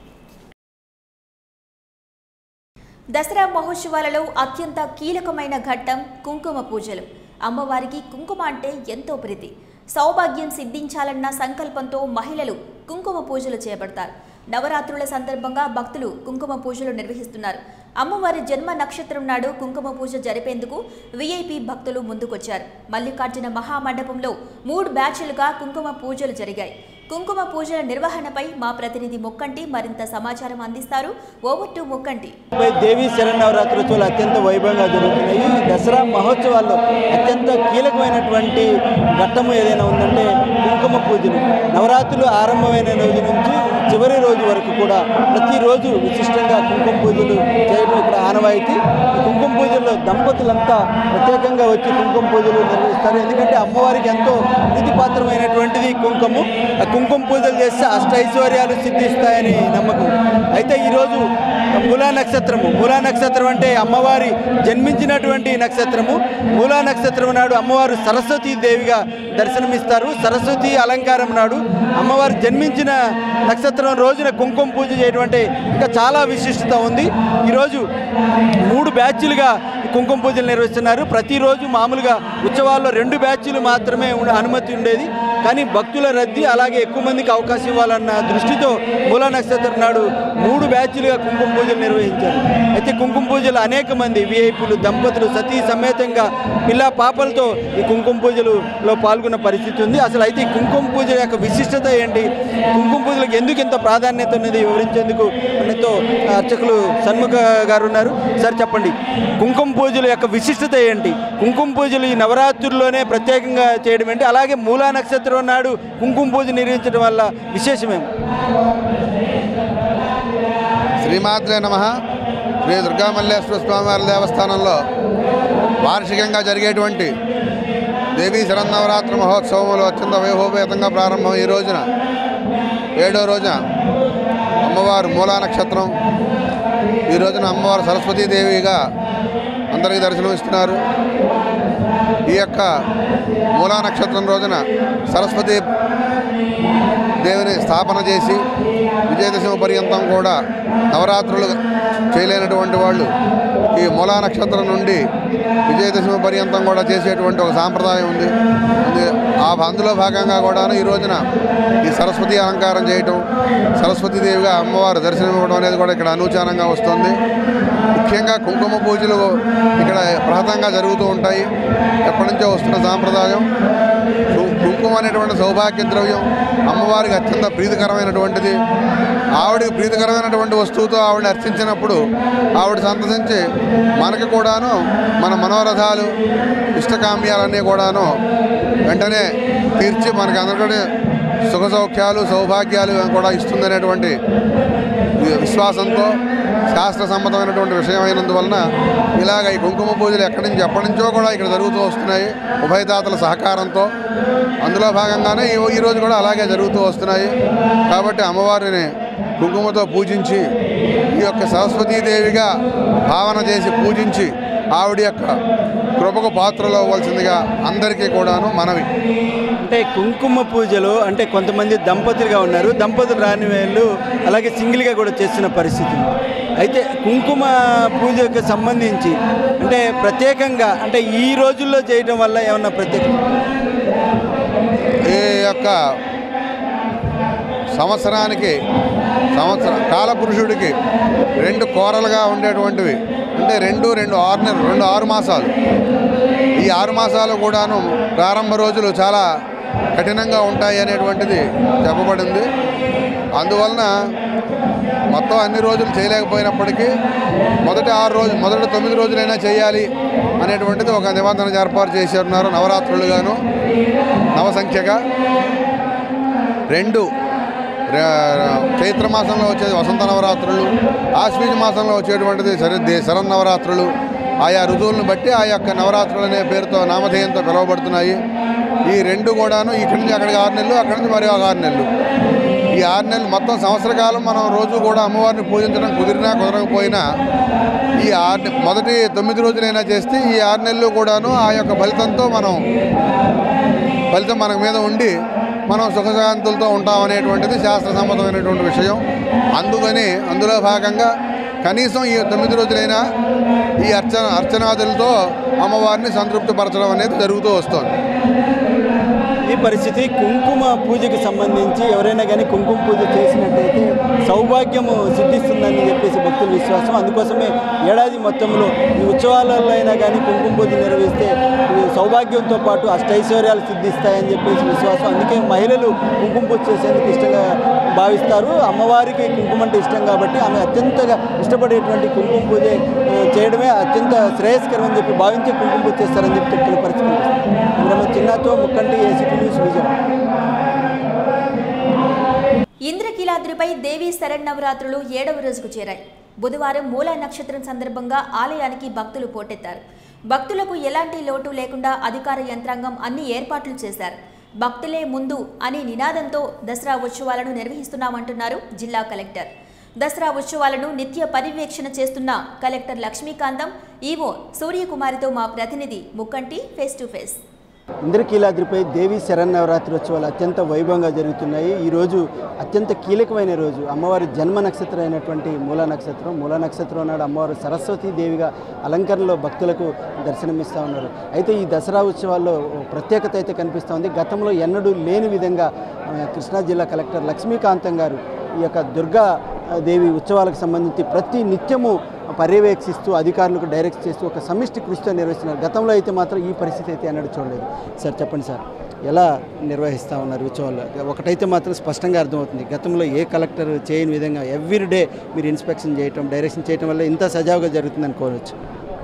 దసరా మహోత్సవాలలో అత్యంత కీలకమైన ఘట్టం కుంకుమ పూజలు. అమ్మవారికి కుంకుమ అంటే ఎంతో ప్రీతి. సౌభాగ్యం సిద్ధించాలన్న సంకల్పంతో మహిళలు కుంకుమ పూజలు చేపడతారు. నవరాత్రుల సందర్భంగా భక్తులు కుంకుమ పూజలు నిర్వహిస్తున్నారు. అమ్మవారి జన్మ నక్షత్రం నాడు కుంకుమ పూజ జరిపేందుకు వీఐపీ భక్తులు ముందుకొచ్చారు. మల్లికార్జున మహామండపంలో 3 బ్యాచ్లుగా కుంకుమ పూజలు జరిగాయి. కుంకుమ పూజల నిర్వహణపై మా ప్రతినిధి మొక్కంటి మరింత సమాచారం అందిస్తారు. Over to Mukkanti. దేవీ శరన్నవరాత్రోత్సవాలు అత్యంత వైభవంగా జరుగుతున్నాయి. దసరా మహోత్సవాల్లో అత్యంత కీలకమైనటువంటి ఘట్టము ఏదైనా ఉందంటే కుంకుమ పూజలు. నవరాత్రులు ఆరంభమైన రోజు నుంచి చివరి రోజు వరకు కూడా ప్రతిరోజు విశిష్టంగా కుంకుమ పూజలు చేయడం ఇక్కడ ఆనవాయితీ. కుంకుమ పూజల్లో దంపతులంతా ప్రత్యేకంగా వచ్చి కుంకుమ పూజలు నిర్వహిస్తారు. ఎందుకంటే అమ్మవారికి ఎంతో ప్రీతిపాత్రమైనటువంటిది కుంకుమ. కుంకుమ పూజలు చేస్తే అష్టైశ్వర్యాలు సిద్ధిస్తాయని నమ్మకం. అయితే ఈరోజు మూలా నక్షత్రం అంటే అమ్మవారి జన్మించినటువంటి నక్షత్రము. మూలా నక్షత్రం నాడు అమ్మవారు సరస్వతీ దేవిగా దర్శనమిస్తారు. సరస్వతి అలంకారం నాడు అమ్మవారు జన్మించిన నక్షత్రం రోజున కుంకుమ పూజ చేయడం అంటే ఇంకా చాలా విశిష్టత ఉంది. ఈరోజు 3 బ్యాచ్లుగా కుంకుమ పూజలు నిర్వహిస్తున్నారు. ప్రతిరోజు మామూలుగా ఉత్సవాల్లో 2 బ్యాచ్లు మాత్రమే అనుమతి ఉండేది. కానీ భక్తుల రద్దీ అలాగే ఎక్కువ మందికి అవకాశం ఇవ్వాలన్న దృష్టితో మూలా నక్షత్రం నాడు 3 బ్యాచ్లుగా కుంకుమ పూజలు నిర్వహించారు. అయితే కుంకుమ పూజలు అనేక మంది వీఐపీలు, దంపతులు సతీ సమేతంగా పిల్ల పాపలతో ఈ కుంకుమ పూజలలో పాల్గొన్న పరిస్థితి ఉంది. అసలు అయితే ఈ కుంకుమ పూజ యొక్క విశిష్టత ఏంటి, కుంకుమ పూజలకు ఎందుకు ఇంత ప్రాధాన్యత ఉన్నది వివరించేందుకు మనతో అర్చకులు షణ్ముఖ గారు ఉన్నారు. సార్ చెప్పండి, కుంకుమ పూజల యొక్క విశిష్టత ఏంటి? కుంకుమ పూజలు ఈ నవరాత్రుల్లోనే ప్రత్యేకంగా చేయడం ఏంటి? అలాగే మూలా నక్షత్రం నాడు కుంకుమ పూజ నిర్వహించడం వల్ల విశేషమేమి? శ్రీమాత్రే నమః. శ్రీ దుర్గామల్లేశ్వర స్వామివారి దేవస్థానంలో వార్షికంగా జరిగేటువంటి దేవీ శరన్నవరాత్రి మహోత్సవంలో అత్యంత వైభవపేతంగా ప్రారంభం. ఈ రోజున 7వ రోజున అమ్మవారు మూలా నక్షత్రం. ఈ రోజున అమ్మవారు సరస్వతీదేవిగా అందరికీ దర్శనమిస్తున్నారు. ఈ యొక్క మూలా నక్షత్రం రోజున సరస్వతీ దేవిని స్థాపన చేసి విజయదశమి పర్యంతం కూడా నవరాత్రులు చేయలేనటువంటి వాళ్ళు ఈ మూలా నక్షత్రం నుండి విజయదశమి పర్యంతం కూడా చేసేటువంటి ఒక సాంప్రదాయం ఉంది. అందులో భాగంగా కూడాను ఈ రోజున ఈ సరస్వతి అలంకారం చేయటం, సరస్వతీదేవిగా అమ్మవారు దర్శనం ఇవ్వడం అనేది కూడా ఇక్కడ అనూచానంగా వస్తుంది. ముఖ్యంగా కుంకుమ పూజలు ఇక్కడ ప్రహతంగా జరుగుతూ ఉంటాయి. ఎప్పటి నుంచో వస్తున్న సాంప్రదాయం. కుంకుమ అనేటువంటి సౌభాగ్య ద్రవ్యం అమ్మవారికి అత్యంత ప్రీతికరమైనటువంటిది. ఆవిడకి ప్రీతికరమైనటువంటి వస్తువుతో ఆవిడని అర్చించినప్పుడు ఆవిడ సంతసించి మనకి కూడాను మన మనోరథాలు, ఇష్టకామ్యాలన్నీ కూడాను వెంటనే తీర్చి మనకి అందరికీ సుఖ సౌఖ్యాలు, సౌభాగ్యాలు కూడా ఇస్తుందనేటువంటి విశ్వాసంతో శాస్త్ర సమ్మతమైనటువంటి విషయం అయినందువలన ఇలాగ ఈ కుంకుమ పూజలు ఎప్పటి నుంచో కూడా ఇక్కడ జరుగుతూ వస్తున్నాయి ఉభయదాతల సహకారంతో. అందులో భాగంగానే ఈరోజు కూడా అలాగే జరుగుతూ వస్తున్నాయి. కాబట్టి అమ్మవారిని కుంకుమతో పూజించి ఈ యొక్క సరస్వతీదేవిగా భావన చేసి పూజించి ఆవిడ యొక్క కృపకు పాత్రలు అవ్వాల్సిందిగా అందరికీ కూడాను మనవి. అంటే కుంకుమ పూజలు అంటే కొంతమంది దంపతులుగా ఉన్నారు, దంపతులు రాని వాళ్ళు అలాగే సింగిల్గా కూడా చేస్తున్న పరిస్థితి. అయితే కుంకుమ పూజకు సంబంధించి అంటే ప్రత్యేకంగా అంటే ఈ రోజుల్లో చేయడం వల్ల ఏమన్నా ప్రత్యేకత? ఈ యొక్క సంవత్సరం కాలపురుషుడికి 2 కోరలుగా ఉండేటువంటివి అంటే 6 మాసాలు. ఈ 6 మాసాలు కూడాను ప్రారంభ రోజులు చాలా కఠినంగా ఉంటాయి అనేటువంటిది చెప్పబడింది. అందువలన మొత్తం అన్ని రోజులు చేయలేకపోయినప్పటికీ మొదటి 9 రోజులైనా చేయాలి అనేటువంటిది ఒక నిబంధన ఏర్పాటు చేస్తున్నారు. నవరాత్రులుగాను నవసంఖ్యగా 2 చైత్రమాసంలో వచ్చేది వసంత నవరాత్రులు, ఆశ్వీజ మాసంలో వచ్చేటువంటిది శరన్నవరాత్రులు. ఆయా ఋతువులను బట్టి ఆ యొక్క నవరాత్రులు అనే పేరుతో నామధేయంతో పిలువబడుతున్నాయి. ఈ 2 కూడాను ఇక్కడి నుంచి అక్కడికి 6 నెలలు, అక్కడి నుంచి మరి 6 నెలలు. ఈ 6 నెలలు మొత్తం సంవత్సరకాలం మనం రోజు కూడా అమ్మవారిని పూజించడం కుదరకపోయినా ఈ మొదటి 9 రోజులైనా చేస్తే ఈ 6 నెలలు కూడాను ఆ యొక్క ఫలితం మన మీద ఉండి మనం సుఖశాంతులతో ఉంటామనేటువంటిది శాస్త్ర సమ్మతమైనటువంటి విషయం. అందులో భాగంగా కనీసం ఈ 9 రోజులైనా ఈ అర్చనాదులతో అమ్మవారిని సంతృప్తిపరచడం అనేది జరుగుతూ వస్తుంది. ఈ పరిస్థితి కుంకుమ పూజకి సంబంధించి ఎవరైనా కానీ కుంకుమ పూజ చేసినట్టయితే సౌభాగ్యము సిద్ధిస్తుందని చెప్పేసి భక్తుల విశ్వాసం. అందుకోసమే ఏడాది మొత్తంలో ఈ ఉత్సవాలలో అయినా కానీ కుంకుమ పూజ నిర్వహిస్తే సౌభాగ్యంతో పాటు అష్టైశ్వర్యాలు సిద్ధిస్తాయని చెప్పేసి విశ్వాసం. అందుకే మహిళలు కుంకుమ పూజ చేసేందుకు ఇష్టంగా భావిస్తారు. అమ్మవారికి కుంకుమ అంటే ఇష్టం కాబట్టి ఆమె అత్యంతగా ఇష్టపడేటువంటి కుంకుమ పూజ చేయడమే అత్యంత శ్రేయస్కరం అని చెప్పి భావించి కుంకుమ పూజ చేస్తారని చెప్పి చెప్తున్న పరిస్థితి. చిన్నతో ముక్కంటి ఏసీటీ న్యూస్ విజయవాడ. ఇంద్రకీలాద్రిపై దేవీ శరన్నవరాత్రులు 7వ రోజుకు చేరాయి. బుధవారం మూలా నక్షత్రం సందర్భంగా ఆలయానికి భక్తులు పోటెత్తారు. భక్తులకు ఎలాంటి లోటు లేకుండా అధికార యంత్రాంగం అన్ని ఏర్పాట్లు చేశారు. భక్తులే ముందు అనే నినాదంతో దసరా ఉత్సవాలను నిర్వహిస్తున్నామంటున్నారు జిల్లా కలెక్టర్. దసరా ఉత్సవాలను నిత్య పర్యవేక్షణ చేస్తున్న కలెక్టర్ లక్ష్మీకాంతం, ఈవో సూర్యకుమారితో మా ప్రతినిధి ముక్కంటి ఫేస్ టు ఫేస్. ఇంద్రకీలాద్రిపై దేవీ శరన్నవరాత్రోత్సవాలు అత్యంత వైభవంగా జరుగుతున్నాయి. ఈరోజు అత్యంత కీలకమైన రోజు. అమ్మవారి జన్మ నక్షత్రం అయినటువంటి మూలా నక్షత్రం నాడు అమ్మవారు సరస్వతీదేవిగా అలంకరణలో భక్తులకు దర్శనమిస్తూ ఉన్నారు. అయితే ఈ దసరా ఉత్సవాల్లో ప్రత్యేకత అయితే కనిపిస్తూ ఉంది. గతంలో ఎన్నడూ లేని విధంగా కృష్ణా జిల్లా కలెక్టర్ లక్ష్మీకాంతం గారు ఈ యొక్క దుర్గా దేవి ఉత్సవాలకు సంబంధించి ప్రతి నిత్యము పర్యవేక్షిస్తూ అధికారులకు డైరెక్ట్ చేస్తూ ఒక సమిష్టి కృషితో నిర్వహిస్తున్నారు. గతంలో అయితే మాత్రం ఈ పరిస్థితి అయితే అన్నట్టు చూడలేదు. సార్ చెప్పండి సార్, ఎలా నిర్వహిస్తూ ఉన్నారు ఉత్సవాల్లో? ఒకటైతే మాత్రం స్పష్టంగా అర్థమవుతుంది, గతంలో ఏ కలెక్టర్ చేయని విధంగా ఎవ్రీడే మీరు ఇన్స్పెక్షన్ చేయటం, డైరెక్షన్ చేయటం వల్ల ఇంత సజావుగా జరుగుతుందని కోరవచ్చు.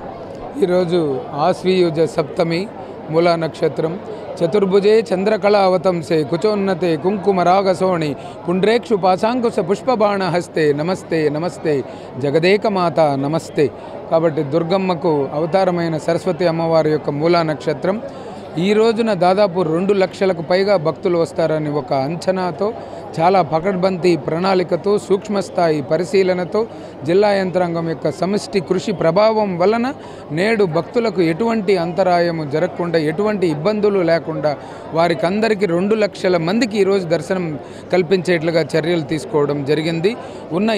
ఈరోజు ఆశ్వీయుజ సప్తమి, మూలా నక్షత్రం, చతుర్భుజే చంద్రకళావతంసే కుచోన్నతే కుంకుమరాగసోణి పుండ్రేక్షు పాశాంకుశ పుష్పబాణ హస్తే నమస్తే నమస్తే జగదేకమాత నమస్తే. కాబట్టి దుర్గమ్మకు అవతారమైన సరస్వతి అమ్మవారి యొక్క మూలా నక్షత్రం. ఈ రోజున దాదాపు 2 లక్షలకు పైగా భక్తులు వస్తారని ఒక అంచనాతో, చాలా పకడ్బందీ ప్రణాళికతో, సూక్ష్మస్థాయి పరిశీలనతో, జిల్లా యంత్రాంగం యొక్క సమిష్టి కృషి ప్రభావం వలన నేడు భక్తులకు ఎటువంటి అంతరాయము జరగకుండా, ఎటువంటి ఇబ్బందులు లేకుండా వారికి అందరికీ 2 లక్షల మందికి ఈరోజు దర్శనం కల్పించేట్లుగా చర్యలు తీసుకోవడం జరిగింది. ఉన్న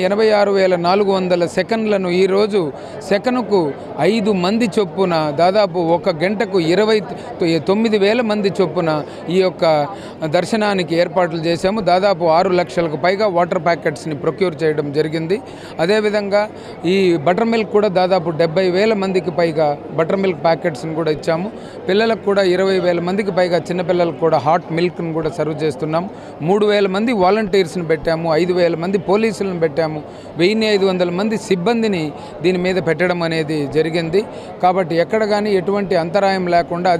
86,400 సెకండ్లను ఈరోజు సెకనుకు 5 మంది చొప్పున దాదాపు 1 గంటకు 29,000 మంది చొప్పున ఈ యొక్క దర్శనానికి ఏర్పాట్లు చేశాము. దాదాపు 6 లక్షలకు పైగా వాటర్ ప్యాకెట్స్ని ప్రొక్యూర్ చేయడం జరిగింది. అదేవిధంగా ఈ బటర్ మిల్క్ కూడా దాదాపు 70,000 మందికి పైగా బటర్ మిల్క్ ప్యాకెట్స్ని కూడా ఇచ్చాము. పిల్లలకు కూడా 20,000 మందికి పైగా చిన్నపిల్లలకు కూడా హాట్ మిల్క్ను కూడా సర్వ్ చేస్తున్నాము. 3,000 మంది వాలంటీర్స్ని పెట్టాము, 5,000 మంది పోలీసులను పెట్టాము, 1,500 మంది సిబ్బందిని దీని మీద పెట్టడం అనేది జరిగింది. కాబట్టి ఎక్కడ కానీ ఎటువంటి అంతరాయం లేకుండా, అదేవిధంగా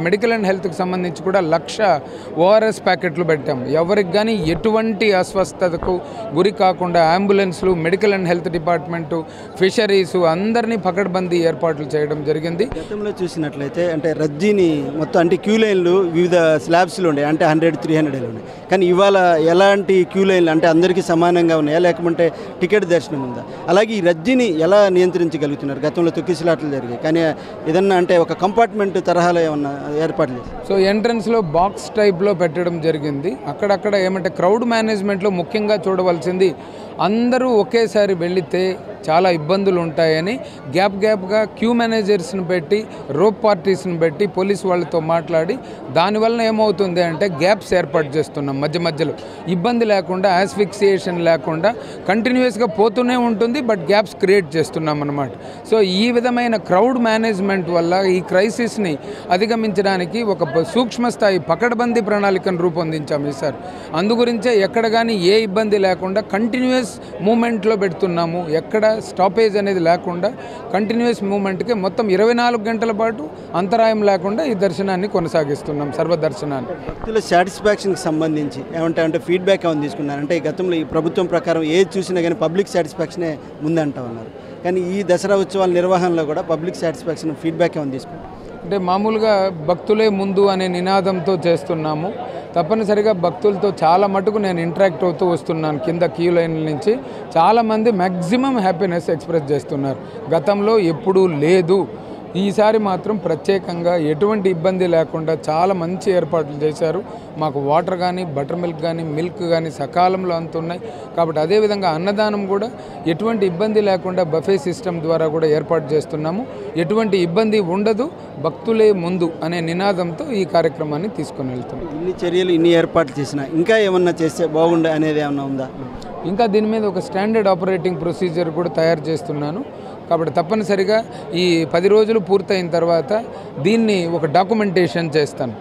మెడికల్ అండ్ హెల్త్కి సంబంధించి కూడా 1,00,000 ఓఆర్ఎస్ ప్యాకెట్లు పెట్టాం. ఎవరికి కానీ ఎటువంటి అస్వస్థతకు గురి కాకుండా అంబులెన్స్లు, medical and health department, fisheries అందరినీ పకడ్బందీ ఏర్పాట్లు చేయడం జరిగింది. గతంలో చూసినట్లయితే అంటే రద్దీని మొత్తం అంటే క్యూ లైన్లు వివిధ స్లాబ్స్లో ఉండే అంటే 100-300 ఉన్నాయి. కానీ ఇవాళ ఎలాంటి క్యూ లైన్లు అంటే అందరికీ సమానంగా ఉన్నాయా లేకపోతే టికెట్ దర్శనం ఉందా? అలాగే ఈ రద్దీని ఎలా నియంత్రించగలుగుతున్నారు? గతంలో తొక్కిసలాటలు జరిగాయి కానీ ఏదన్నా అంటే ఒక కంపార్ట్మెంట్ తరహాలో ఏమన్నా ఏర్పాట్లు చేస్తారు? సో ఎంట్రన్స్లో బాక్స్ టైప్లో పెట్టడం జరిగింది. అక్కడక్కడ ఏమంటే క్రౌడ్ మేనేజ్మెంట్లో ముఖ్యంగా చూడవలసింది అందరూ ఒకేసారి వెళితే చాలా ఇబ్బందులు ఉంటాయని గ్యాప్గా క్యూ మేనేజర్స్ని పెట్టి, రోప్ పార్టీస్ని పెట్టి, పోలీసు వాళ్ళతో మాట్లాడి దానివల్ల ఏమవుతుంది అంటే గ్యాప్స్ ఏర్పాటు చేస్తున్నాం. మధ్యలో ఇబ్బంది లేకుండా, యాస్ఫిక్సియేషన్ లేకుండా కంటిన్యూస్గా పోతూనే ఉంటుంది, బట్ గ్యాప్స్ క్రియేట్ చేస్తున్నాం అన్నమాట. సో ఈ విధమైన క్రౌడ్ మేనేజ్మెంట్ వల్ల ఈ క్రైసిస్ని అధిగమించడానికి ఒక సూక్ష్మ స్థాయి పకడ్బందీ ప్రణాళికను రూపొందించాం ఈసారి. అందుగురించే ఎక్కడ కానీ ఏ ఇబ్బంది లేకుండా కంటిన్యూస్ మూమెంట్లో పెడుతున్నాము. ఎక్కడ స్టాపేజ్ అనేది లేకుండా కంటిన్యూస్ మూమెంట్కి మొత్తం 24 గంటల పాటు అంతరాయం లేకుండా ఈ దర్శనాన్ని కొనసాగిస్తున్నాం, సర్వదర్శనాన్ని. భక్తుల సాటిస్ఫాక్షన్కి సంబంధించి ఏమంటే ఫీడ్బ్యాక్ ఏమైనా తీసుకున్నారు? అంటే గతంలో ఈ ప్రభుత్వం ప్రకారం ఏది చూసినా కానీ పబ్లిక్ సాటిస్ఫాక్షనే ముందంటా ఉన్నారు. కానీ ఈ దసరా ఉత్సవాల నిర్వహణలో కూడా పబ్లిక్ సాటిస్ఫాక్షన్ ఫీడ్బ్యాక్ ఏమైనా తీసుకున్నారు? అంటే మామూలుగా భక్తులే ముందు అనే నినాదంతో చేస్తున్నాము. తప్పనిసరిగా భక్తులతో చాలా మటుకు నేను ఇంటరాక్ట్ అవుతూ వస్తున్నాను. కింద క్యూ లైన్ల నుంచి చాలామంది మ్యాక్సిమం హ్యాపీనెస్ ఎక్స్ప్రెస్ చేస్తున్నారు. గతంలో ఎప్పుడూ లేదు, ఈసారి మాత్రం ప్రత్యేకంగా ఎటువంటి ఇబ్బంది లేకుండా చాలా మంచి ఏర్పాట్లు చేశారు. మాకు వాటర్ కానీ, బటర్ మిల్క్ కానీ, మిల్క్ కానీ సకాలంలో అందుతున్నాయి. కాబట్టి అదేవిధంగా అన్నదానం కూడా ఎటువంటి ఇబ్బంది లేకుండా బఫే సిస్టమ్ ద్వారా కూడా ఏర్పాటు చేస్తున్నాము. ఎటువంటి ఇబ్బంది ఉండదు, భక్తులే ముందు అనే నినాదంతో ఈ కార్యక్రమాన్ని తీసుకొని వెళ్తున్నాం. ఇన్ని చర్యలు, ఇన్ని ఏర్పాట్లు చేసినా ఇంకా ఏమన్నా చేస్తే బాగుండే అనేది ఏమన్నా ఉందా? ఇంకా దీని మీద ఒక స్టాండర్డ్ ఆపరేటింగ్ ప్రొసీజర్ కూడా తయారు చేస్తున్నాను. కాబట్టి తప్పనిసరిగా ఈ 10 రోజులు పూర్తయిన తర్వాత దీన్ని ఒక డాక్యుమెంటేషన్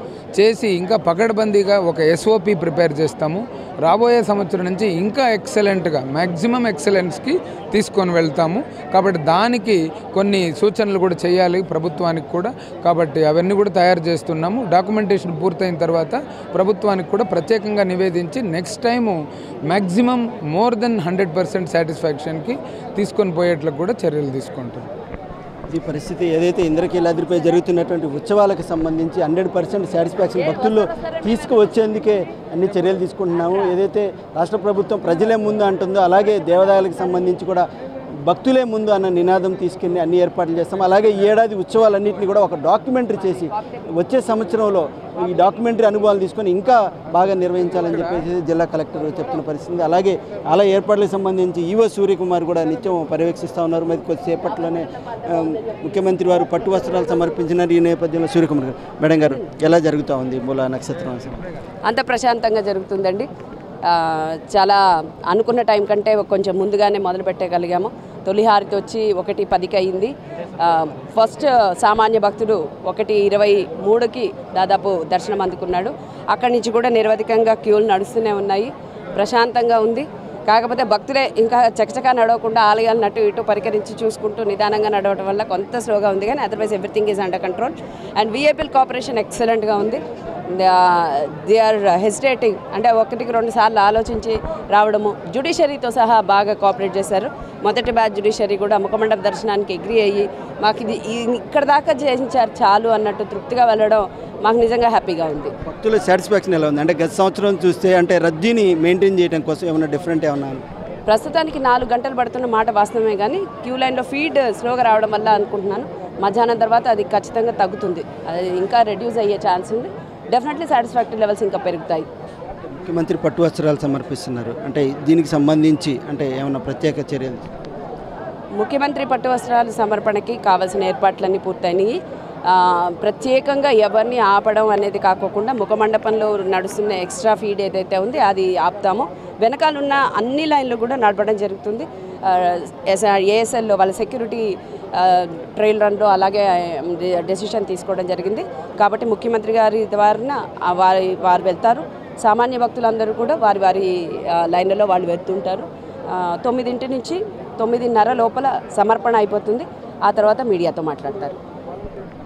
చేసి ఇంకా పకడ్బందీగా ఒక SOP ప్రిపేర్ చేస్తాము. రాబోయే సంవత్సరం నుంచి ఇంకా ఎక్సలెంట్గా మ్యాక్సిమం ఎక్సలెన్స్కి తీసుకొని వెళ్తాము. కాబట్టి దానికి కొన్ని సూచనలు కూడా చేయాలి ప్రభుత్వానికి కూడా. కాబట్టి అవన్నీ కూడా తయారు చేస్తున్నాము. డాక్యుమెంటేషన్ పూర్తయిన తర్వాత ప్రభుత్వానికి కూడా ప్రత్యేకంగా నివేదించి next time maximum more than 100% సాటిస్ఫాక్షన్కి తీసుకొని పోయేట్లకు కూడా చర్యలు తీసుకుంటాం. ఈ పరిస్థితి ఏదైతే ఇంద్రకీలాద్రిపై జరుగుతున్నటువంటి ఉత్సవాలకు సంబంధించి 100% సాటిస్ఫాక్షన్ భక్తుల్లో తీసుకువచ్చేందుకే అన్ని చర్యలు తీసుకుంటున్నాము. ఏదైతే రాష్ట్ర ప్రభుత్వం ప్రజలే ముందు అంటుందో అలాగే దేవాలయాలకు సంబంధించి కూడా భక్తులే ముందు అన్న నినాదం తీసుకుని అన్ని ఏర్పాట్లు చేస్తాం. అలాగే ఈ ఏడాది ఉత్సవాలన్నింటినీ కూడా ఒక డాక్యుమెంటరీ చేసి వచ్చే సంవత్సరంలో ఈ డాక్యుమెంటరీ అనుభవాలు తీసుకొని ఇంకా బాగా నిర్వహించాలని చెప్పేసి జిల్లా కలెక్టర్ చెప్తున్న పరిస్థితి. అలాగే అలా ఏర్పాట్లకు సంబంధించి ఈవో సూర్యకుమార్ కూడా నిత్యం పర్యవేక్షిస్తూ ఉన్నారు. మరి కొద్దిసేపట్లోనే ముఖ్యమంత్రి వారు పట్టు వస్త్రాలు సమర్పించినారు. ఈ నేపథ్యంలో సూర్యకుమార్ గారు, మేడం గారు, ఎలా జరుగుతూ ఉంది మూలా నక్షత్రం? అంత ప్రశాంతంగా జరుగుతుందండి. చాలా అనుకున్న టైం కంటే కొంచెం ముందుగానే మొదలు పెట్టగలిగాము. తొలి హారతి వచ్చి 1:10కి అయింది. ఫస్ట్ సామాన్య భక్తుడు 1:23కి దాదాపు దర్శనం అందుకున్నాడు. అక్కడి నుంచి కూడా నిరవధికంగా క్యూలు నడుస్తూనే ఉన్నాయి. ప్రశాంతంగా ఉంది. కాకపోతే భక్తులే ఇంకా చకచకా నడవకుండా ఆలయాలు నటు ఇటు పరికరించి చూసుకుంటూ నిదానంగా నడవడం వల్ల కొంత స్లోగా ఉంది. కానీ otherwise everything is under control. And విఐపీల కోఆపరేషన్ ఎక్సలెంట్గా ఉంది. దే ఆర్ హెసిటేటింగ్, అంటే 1-2 సార్లు ఆలోచించి రావడము. జ్యుడిషియరీతో సహా బాగా కోఆపరేట్ చేశారు. మొదటి బ్యాచ్ జ్యుడిషియరీ కూడా ముఖమండప దర్శనానికి అగ్రీ అయ్యి మాకు ఇది ఇక్కడ దాకా చేయించారు చాలు అన్నట్టు తృప్తిగా వెళ్ళడం మాకు నిజంగా హ్యాపీగా ఉంది. భక్తుల సాటిస్ఫాక్షన్ ఎలా ఉంది? అంటే గత సంవత్సరం చూస్తే అంటే రద్దీని మెయింటైన్ చేయడం కోసం ఏమైనా డిఫరెంట్ ఏమన్నా? ప్రస్తుతానికి 4 గంటలు పడుతున్న మాట వాస్తవమే, కానీ క్యూ లైన్లో ఫీడ్ స్లోగా రావడం వల్ల అనుకుంటున్నాను మధ్యాహ్నం తర్వాత అది ఖచ్చితంగా తగ్గుతుంది. అది ఇంకా రెడ్యూస్ అయ్యే ఛాన్స్ ఉంది. డెఫినెట్లీ సాటిస్ఫాక్టరీ లెవెల్స్ ఇంకా పెరుగుతాయి. ముఖ్యమంత్రి పట్టు వస్త్రాలు సమర్పిస్తున్నారు, అంటే దీనికి సంబంధించి అంటే ఏమైనా ప్రత్యేక చర్యలు? ముఖ్యమంత్రి పట్టు వస్త్రాల సమర్పణకి కావాల్సిన ఏర్పాట్లన్నీ పూర్తయినాయి. ప్రత్యేకంగా ఎవరిని ఆపడం అనేది కాకోకుండా ముఖమండపంలో నడుస్తున్న ఎక్స్ట్రా ఫీడ్ ఏదైతే ఉంది అది ఆపుతామో. వెనకాలన్న అన్ని లైన్లు కూడా నడపడం జరుగుతుంది. ఏఎస్ఎల్లో వాళ్ళ సెక్యూరిటీ ట్రైల్ రన్లో అలాగే డెసిషన్ తీసుకోవడం జరిగింది. కాబట్టి ముఖ్యమంత్రి గారి ద్వారా వారు వెళ్తారు. సామాన్య భక్తులందరూ కూడా వారి వారి లైన్లలో వాళ్ళు వెళ్తుంటారు. 9 నుంచి 9:30 లోపల సమర్పణ అయిపోతుంది. ఆ తర్వాత మీడియాతో మాట్లాడతారు.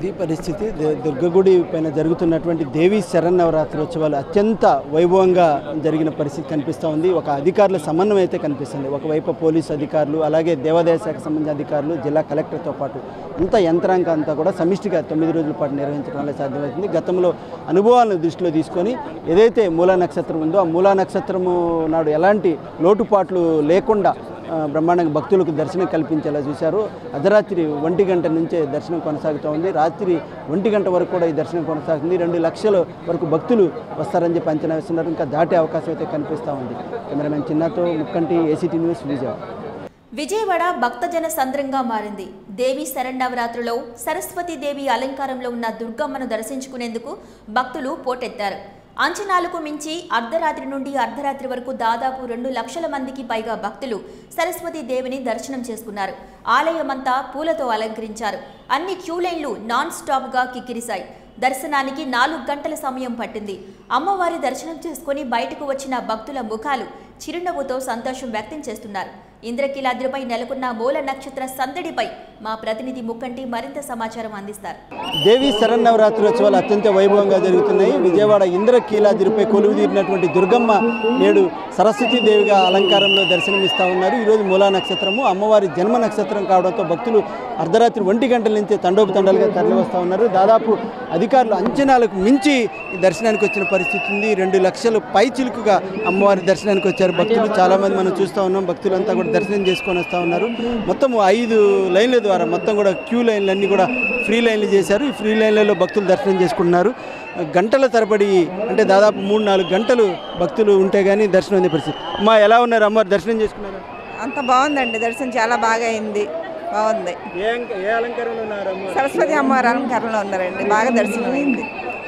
ఇది పరిస్థితి. దుర్గగుడి పైన జరుగుతున్నటువంటి దేవీ శరన్నవరాత్రోత్సవాలు అత్యంత వైభవంగా జరిగిన పరిస్థితి కనిపిస్తూ ఉంది. ఒక అధికారుల సమన్వయం అయితే కనిపిస్తుంది. ఒకవైపు పోలీసు అధికారులు, అలాగే దేవాదాయ శాఖకు సంబంధించిన అధికారులు, జిల్లా కలెక్టర్తో పాటు అంతా యంత్రాంగం అంతా కూడా సమిష్టిగా 9 రోజుల పాటు నిర్వహించడం వల్ల సాధ్యమవుతుంది. గతంలో అనుభవాలను దృష్టిలో తీసుకొని ఏదైతే మూలా నక్షత్రం ఉందో ఆ మూలా నక్షత్రము నాడు ఎలాంటి లోటుపాట్లు లేకుండా బ్రహ్మాండంగా భక్తులకు దర్శనం కల్పించేలా చూశారు. అర్ధరాత్రి 1 గంట నుంచే దర్శనం కొనసాగుతూ ఉంది. రాత్రి 1 గంట వరకు కూడా ఈ దర్శనం కొనసాగుతుంది. 2 లక్షల వరకు భక్తులు వస్తారని చెప్పి అంచనా వేస్తున్నారు. ఇంకా దాటే అవకాశం అయితే కనిపిస్తూ ఉంది. కెమెరామెన్ చిన్నతో ముక్కంటి, ఏసీటీ న్యూస్, విజయవాడ. విజయవాడ భక్తజన సంద్రంగా మారింది. దేవి శరన్నవరాత్రిలో సరస్వతీదేవి అలంకారంలో ఉన్న దుర్గమ్మను దర్శించుకునేందుకు భక్తులు పోటెత్తారు. అంచనాలకు మించి అర్ధరాత్రి నుండి అర్ధరాత్రి వరకు దాదాపు 2 లక్షల మందికి పైగా భక్తులు సరస్వతీదేవిని దర్శనం చేసుకున్నారు. ఆలయమంతా పూలతో అలంకరించారు. అన్ని క్యూ లైన్లు నాన్ స్టాప్గా కిక్కిరిశాయి. దర్శనానికి 4 గంటల సమయం పట్టింది. అమ్మవారి దర్శనం చేసుకుని బయటకు వచ్చిన భక్తుల ముఖాలు చిరునవ్వుతో సంతోషం వ్యక్తం చేస్తున్నారు. ఇంద్రకీలాద్రిపై నెలకొన్న మూల నక్షత్ర సందడిపై మా ప్రతినిధి ముక్కంటి మరింత సమాచారం అందిస్తారు. దేవి శరన్నవరాత్రోత్సవాలు అత్యంత వైభవంగా జరుగుతున్నాయి. విజయవాడ ఇంద్రకీలాద్రిపై కొలువుదీరినటువంటి దుర్గమ్మ నేడు సరస్వతీదేవిగా అలంకారంలో దర్శనమిస్తూ ఉన్నారు. ఈరోజు మూలా నక్షత్రము అమ్మవారి జన్మ నక్షత్రం కావడంతో భక్తులు అర్ధరాత్రి 1 గంటల నుంచి తండోపతండాలుగా తరలి వస్తూ ఉన్నారు. దాదాపు అధికారులు అంచనాలకు మించి దర్శనానికి వచ్చిన పరిస్థితి ఉంది. 2 లక్షల పైచిలుకుగా అమ్మవారి దర్శనానికి వచ్చారు భక్తులు. చాలామంది మనం చూస్తూ ఉన్నాం. భక్తులంతా కూడా దర్శనం చేసుకొని వస్తూ ఉన్నారు. మొత్తం 5 లైన్ల ద్వారా మొత్తం కూడా క్యూ లైన్లన్నీ కూడా ఫ్రీ లైన్లు చేశారు. ఈ ఫ్రీ లైన్లలో భక్తులు దర్శనం చేసుకుంటున్నారు. గంటల తరబడి అంటే దాదాపు 3-4 గంటలు భక్తులు ఉంటే కానీ దర్శనం అనే పరిస్థితి. అమ్మా ఎలా ఉన్నారు? అమ్మవారు దర్శనం చేసుకున్నారు? అంత బాగుందండి. దర్శనం చాలా బాగా అయింది. బాగుంది. ఏ అలంకారంలో ఉన్నారు? సరస్వతి అమ్మవారి అలంకారంలో ఉన్నారండి. బాగా దర్శనం అయింది.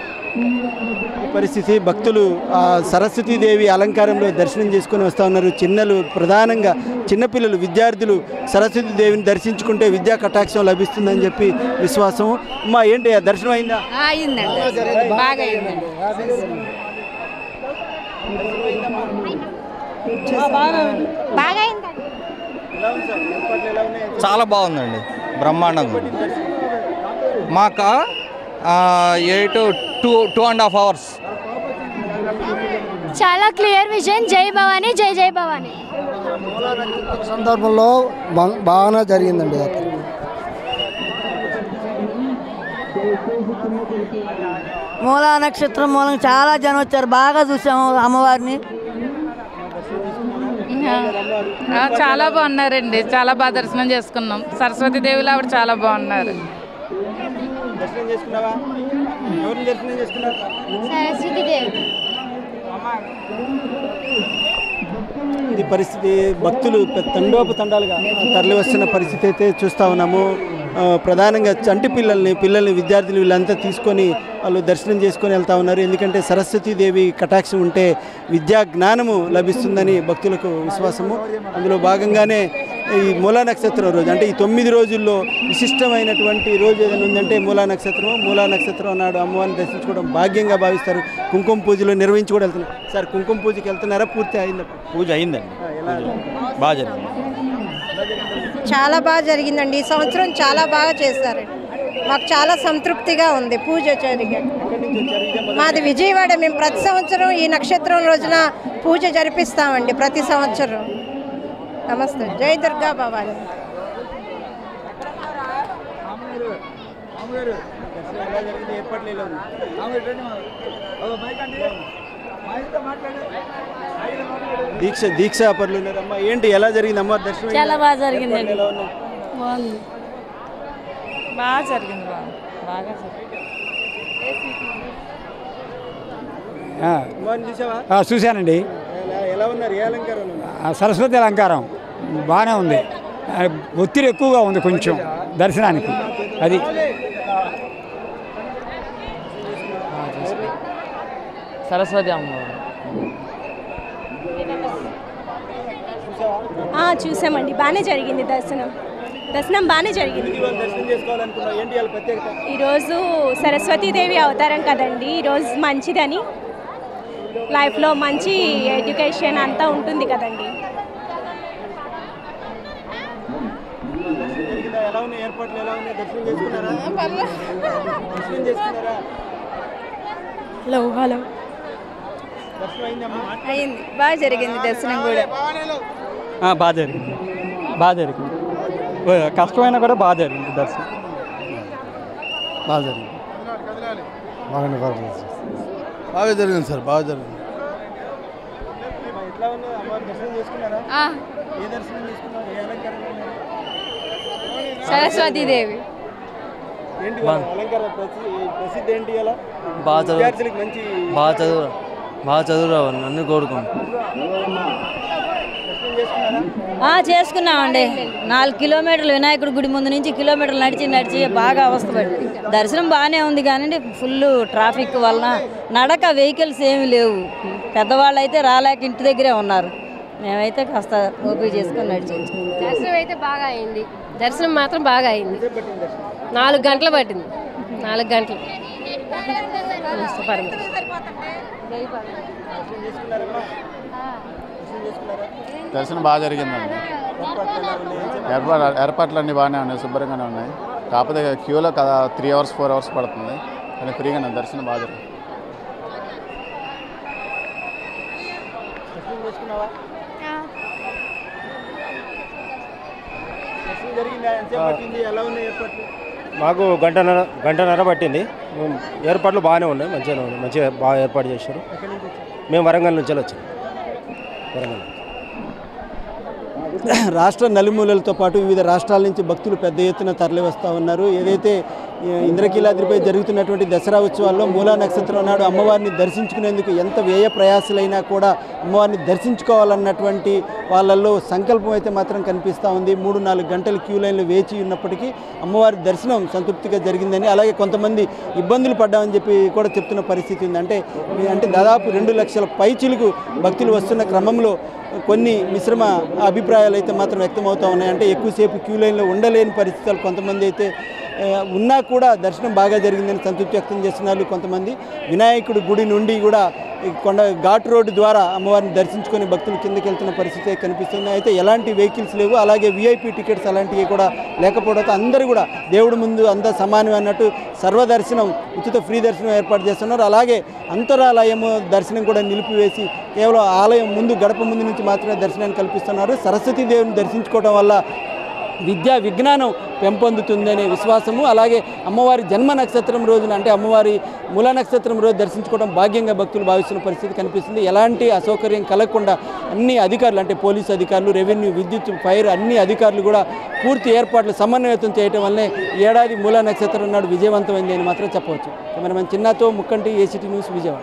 పరిస్థితి భక్తులు సరస్వతీదేవి అలంకారంలో దర్శనం చేసుకుని వస్తూ ఉన్నారు. ప్రధానంగా చిన్నపిల్లలు, విద్యార్థులు సరస్వతీదేవిని దర్శించుకుంటే విద్యా కటాక్షం లభిస్తుందని చెప్పి విశ్వాసం. అమ్మా ఏంటి దర్శనం అయిందా? అయిందండి. బాగా అయిందండి. చాలా బాగుందండి. బ్రహ్మాండంగా మాకు 2.5 hours. చాలా క్లియర్ విజన్. జై భవానీ, జై జై భవానీ. సందర్భంలో బాగానే జరిగిందండి. మూలా నక్షత్రం మూలంగా చాలా జనం వచ్చారు. బాగా చూసాము అమ్మవారిని. చాలా బాగున్నారండి. చాలా బాగా దర్శనం చేసుకున్నాం. సరస్వతీదేవిలో ఆవిడ చాలా బాగున్నారు. ఇది పరిస్థితి. భక్తులు తండోపతండాలుగా తరలి వస్తున్న పరిస్థితి అయితే చూస్తూ ఉన్నాము. ప్రధానంగా చంటి పిల్లల్ని విద్యార్థులు వీళ్ళంతా తీసుకొని వాళ్ళు దర్శనం చేసుకొని వెళ్తూ ఉన్నారు. ఎందుకంటే సరస్వతీదేవి కటాక్షం ఉంటే విద్యా జ్ఞానము లభిస్తుందని భక్తులకు విశ్వాసము. అందులో భాగంగానే ఈ మూలా నక్షత్రం రోజు అంటే ఈ 9 రోజుల్లో విశిష్టమైనటువంటి రోజు ఏదైనా ఉందంటే మూలా నక్షత్రం నాడు అమ్మవారిని దర్శించుకోవడం భాగ్యంగా భావిస్తారు. కుంకుమ పూజలు నిర్వహించి కూడా వెళ్తున్నారు. సార్, కుంకుమ పూజకి వెళ్తున్నారా? పూర్తి అయిందా? పూజ అయిందండి. బాగా జరిగింది. చాలా బాగా జరిగిందండి. ఈ సంవత్సరం చాలా బాగా చేశారండి. మాకు చాలా సంతృప్తిగా ఉంది. పూజ జరిగింది. మాది విజయవాడ. మేము ప్రతి సంవత్సరం ఈ నక్షత్రం రోజున పూజ జరిపిస్తామండి ప్రతి సంవత్సరం. నమస్తే. జై దుర్గా భవాని. దీక్షా పరులు ఉన్నారమ్మా. ఏంటి ఎలా జరిగింది అమ్మ దర్శనం? చాలా బాగా జరిగిందండి. బాగుంది. బాగా జరిగింది. బాగా చూశానండి. ఎలా ఉన్నారు? ఏ అలంకారం? సరస్వతి అలంకారం బాగానే ఉంది. ఒత్తిడి ఎక్కువగా ఉంది కొంచెం దర్శనానికి. అది సరస్వతి అమ్మవారు. చూసామండి. బాగానే జరిగింది దర్శనం బాగానే జరిగింది. ఈరోజు సరస్వతీదేవి అవతారం కదండి. ఈరోజు మంచిదని, లైఫ్లో మంచి ఎడ్యుకేషన్ అంతా ఉంటుంది కదండి. ఎలా ఉన్నాయి ఏర్పాట్లు, ఎలా ఉన్నాయి? దర్శనం చేసుకున్నారా? దర్శనం చేసుకున్నారా? హలో హలో దర్శనం అయిందమ్మా? అయింది, బాగా జరిగింది దర్శనం కూడా. బాగా జరిగింది, బాగా జరిగింది. కష్టమైనా కూడా బాగా జరిగింది దర్శనం. బాగా జరిగింది, బాగా జరిగింది సార్, బాగా జరిగింది. ఎట్లా ఉంది అమ్మవారి దర్శనం చేసుకున్నారా? ఏ దర్శనం చేసుకున్నారు? ఏ అలంకారం? సరస్వతీదేవి. ఏంటి అలంకారం ప్రసిద్ధి ఏంటి? ఎలా బాగా విద్యార్థులకు మంచి బాగా చదువురావు అన్ని కోరుకుంటాం. చేసుకున్నామండి. 4 కిలోమీటర్లు వినాయకుడి గుడి ముందు నుంచి కిలోమీటర్లు నడిచి బాగా అవస్థపడి దర్శనం బాగానే ఉంది కానీ ఫుల్ ట్రాఫిక్ వలన నడక వెహికల్స్ ఏమి లేవు. పెద్దవాళ్ళు అయితే రాలేక ఇంటి దగ్గరే ఉన్నారు. మేమైతే కాస్త ఓపిక చేసుకొని నడిచేది. దర్శనం అయితే బాగా అయింది. దర్శనం మాత్రం బాగా అయింది. 4 గంటలు పట్టింది. 4 గంటలు. దర్శనం బాగా జరిగిందండి. ఏర్పాట్లు అన్నీ బాగానే ఉన్నాయి, శుభ్రంగానే ఉన్నాయి. కాకపోతే క్యూలో 3 అవర్స్ 4 అవర్స్ పడుతుంది, కానీ ఫ్రీగానే దర్శనం బాగా జరిగింది. మాకు గంటన్నర పట్టింది. ఏర్పాట్లు బాగానే ఉన్నాయి, మంచిగా బాగా ఏర్పాటు చేశారు. మేము వరంగల్ నుంచి వచ్చాం. రాష్ట్ర నలుమూలలతో పాటు వివిధ రాష్ట్రాల నుంచి భక్తులు పెద్ద ఎత్తున తరలి వస్తూ ఉన్నారు. ఏదైతే ఇంద్రకీలాద్రిపై జరుగుతున్నటువంటి దసరా ఉత్సవాల్లో మూలా నక్షత్రం నాడు అమ్మవారిని దర్శించుకునేందుకు ఎంత వ్యయ ప్రయాసలైనా కూడా అమ్మవారిని దర్శించుకోవాలన్నటువంటి వాళ్ళల్లో సంకల్పం అయితే మాత్రం కనిపిస్తూ ఉంది. 3-4 గంటలు క్యూ లైన్లో వేచి ఉన్నప్పటికీ అమ్మవారి దర్శనం సంతృప్తిగా జరిగిందని, అలాగే కొంతమంది ఇబ్బందులు పడ్డామని చెప్పి కూడా చెప్తున్న పరిస్థితి ఉంది. అంటే దాదాపు 2 లక్షల పైచిలుకు భక్తులు వస్తున్న క్రమంలో కొన్ని మిశ్రమ అభిప్రాయాలు అయితే మాత్రం వ్యక్తమవుతూ ఉన్నాయి. అంటే ఎక్కువసేపు క్యూ లైన్లో ఉండలేని పరిస్థితులు కొంతమంది అయితే ఉన్నా కూడా దర్శనం బాగా జరిగిందని సంతృప్తి వ్యక్తం చేస్తున్నారు. కొంతమంది వినాయకుడి గుడి నుండి కూడా కొండ ఘాట్ రోడ్డు ద్వారా అమ్మవారిని దర్శించుకొని భక్తులు కిందకి వెళ్తున్న పరిస్థితి కనిపిస్తుంది. అయితే ఎలాంటి వెహికల్స్ లేవు, అలాగే విఐపి టికెట్స్ అలాంటివి కూడా లేకపోవడంతో అందరూ కూడా దేవుడి ముందు అంతా సమానం అన్నట్టు సర్వదర్శనం, ఉచిత ఫ్రీ దర్శనం ఏర్పాటు చేస్తున్నారు. అలాగే అంతరాలయము దర్శనం కూడా నిలిపివేసి కేవలం ఆలయం ముందు గడప ముందు నుంచి మాత్రమే దర్శనాన్ని కల్పిస్తున్నారు. సరస్వతీదేవిని దర్శించుకోవడం వల్ల విద్యా విజ్ఞానం పెంపొందుతుందనే విశ్వాసము, అలాగే అమ్మవారి జన్మ నక్షత్రం రోజున అంటే అమ్మవారి మూల నక్షత్రం రోజు దర్శించుకోవడం భాగ్యంగా భక్తులు భావిస్తున్న పరిస్థితి కనిపిస్తుంది. ఎలాంటి అసౌకర్యం కలగకుండా అన్ని అధికారులు అంటే పోలీసు అధికారులు, రెవెన్యూ, విద్యుత్, ఫైర్ అన్ని అధికారులు కూడా పూర్తి ఏర్పాట్లు సమన్వయం చేయడం వల్లే ఏడాది మూల నక్షత్రం నాడు విజయవంతమైంది అని మాత్రం చెప్పవచ్చు. కెమెరామెన్ చిన్నతో ముక్కంటి, ఏసీటీ న్యూస్, విజయవాడ.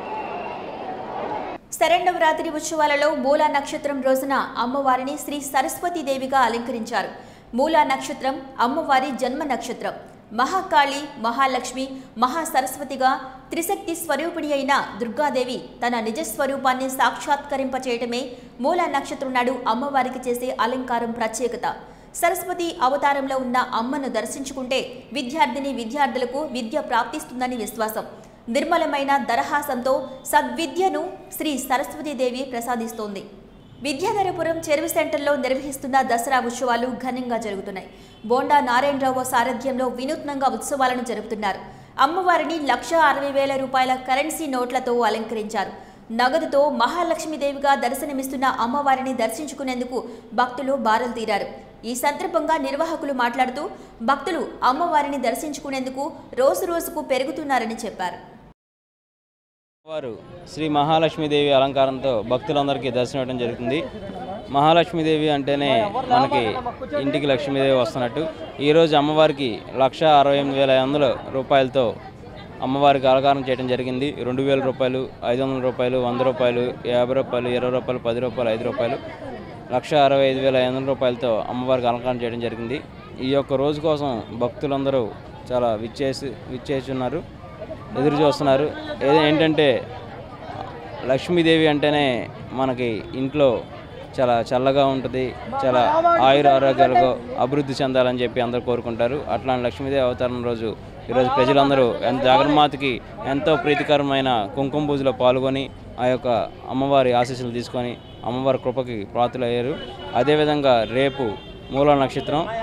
శరన్నవరాత్రి ఉత్సవాలలో మూలా నక్షత్రం రోజున అమ్మవారిని శ్రీ సరస్వతీదేవిగా అలంకరించారు. మూలా నక్షత్రం అమ్మవారి జన్మ నక్షత్రం. మహాకాళి, మహాలక్ష్మి, మహాసరస్వతిగా త్రిశక్తి స్వరూపిణి అయిన దుర్గాదేవి తన నిజస్వరూపాన్ని సాక్షాత్కరింపచేయటమే మూలా నక్షత్రం నాడు అమ్మవారికి చేసే అలంకారం ప్రత్యేకత. సరస్వతి అవతారంలో ఉన్న అమ్మను దర్శించుకుంటే విద్యార్థులకు విద్య ప్రాప్తిస్తుందని విశ్వాసం. నిర్మలమైన దరహాసంతో సద్విద్యను శ్రీ సరస్వతీదేవి ప్రసాదిస్తోంది. విద్యాధరపురం చెరువు సెంటర్లో నిర్వహిస్తున్న దసరా ఉత్సవాలు ఘనంగా జరుగుతున్నాయి. బోండా నారాయణరావు సారథ్యంలో వినూత్నంగా ఉత్సవాలను జరుపుతున్నారు. అమ్మవారిని 1,60,000 రూపాయల కరెన్సీ నోట్లతో అలంకరించారు. నగదుతో మహాలక్ష్మీదేవిగా దర్శనమిస్తున్న అమ్మవారిని దర్శించుకునేందుకు భక్తులు బారులు తీరారు. ఈ సందర్భంగా నిర్వాహకులు మాట్లాడుతూ భక్తులు అమ్మవారిని దర్శించుకునేందుకు రోజుకు పెరుగుతున్నారని చెప్పారు. వారు శ్రీ మహాలక్ష్మీదేవి అలంకారంతో భక్తులందరికీ దర్శనం ఇవ్వడం జరుగుతుంది. మహాలక్ష్మీదేవి అంటేనే మనకి ఇంటికి లక్ష్మీదేవి వస్తున్నట్టు ఈరోజు అమ్మవారికి 1,68,500 రూపాయలతో అమ్మవారికి అలంకారం చేయడం జరిగింది. 2,000 రూపాయలు, 500 రూపాయలు, 100 రూపాయలు, 50 రూపాయలు, 20 రూపాయలు, 10 రూపాయలు, 5 రూపాయలు, 1,65,500 రూపాయలతో అమ్మవారికి అలంకారం చేయడం జరిగింది. ఈ యొక్క రోజు కోసం భక్తులందరూ చాలా విచ్చేసి ఉన్నారు, ఎదురు చూస్తున్నారు. ఏంటంటే లక్ష్మీదేవి అంటేనే మనకి ఇంట్లో చాలా చల్లగా ఉంటుంది, చాలా ఆయుర ఆరోగ్యాలకు అభివృద్ధి చెందాలని చెప్పి అందరూ కోరుకుంటారు. అట్లాంటి లక్ష్మీదేవి అవతారం రోజు ఈరోజు ప్రజలందరూ జగన్మాతకి ఎంతో ప్రీతికరమైన కుంకుమ పూజలో పాల్గొని ఆ యొక్క అమ్మవారి ఆశీస్సులు తీసుకొని అమ్మవారి కృపకి పాత్రులయ్యారు. అదేవిధంగా రేపు మూలా నక్షత్రం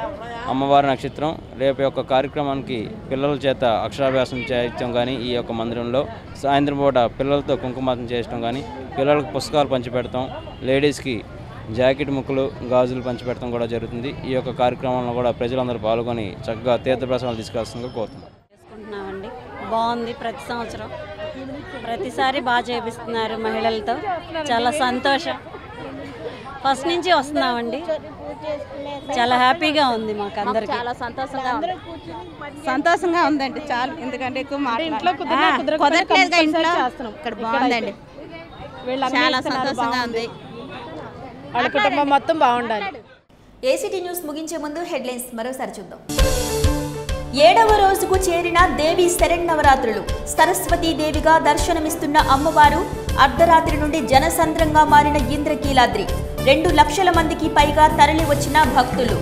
అమ్మవారి నక్షత్రం. రేపు యొక్క కార్యక్రమానికి పిల్లల చేత అక్షరాభ్యాసం చేయటం కానీ, ఈ యొక్క మందిరంలో సాయంత్రం పూట పిల్లలతో కుంకుమార్చన చేయడం కానీ, పిల్లలకు పుస్తకాలు పంచిపెడతాం, లేడీస్కి జాకెట్ ముక్కలు గాజులు పంచిపెడతాం కూడా జరుగుతుంది. ఈ యొక్క కార్యక్రమంలో కూడా ప్రజలందరూ పాల్గొని చక్కగా తీర్థప్రసాదాలు తీసుకెళ్తుందిగా కోరుతున్నాం. చేసుకుంటున్నామండి. బాగుంది. ప్రతి సంవత్సరం ప్రతిసారి బాగా చేపిస్తున్నారు మహిళలతో. చాలా సంతోషం. ఫస్ట్ నుంచి వస్తున్నామండి. చాలా హ్యాపీగా ఉంది మాకు అందరికి. చాలా సంతోషంగా ఉందండి. చాలా ఎందుకంటే ఎక్కువ కుదరట్లేదుగా ఇంట్లో. ఇక్కడ బాగుందండి. చాలా సంతోషంగా ఉంది. వాళ్ళ కుటుంబం మొత్తం బాగుండాలి. ఏసీటీ న్యూస్ ముగించే ముందు హెడ్లైన్స్ మరోసారి చూద్దాం. 7వ రోజుకు చేరిన దేవి శరన్నవరాత్రులు. సరస్వతీదేవిగా దర్శనమిస్తున్న అమ్మవారు అర్ధరాత్రి నుండి జనసంద్రంగా మారిన ఇంద్రకీలాద్రి. 2 లక్షల మందికి పైగా తరలి వచ్చిన భక్తులు.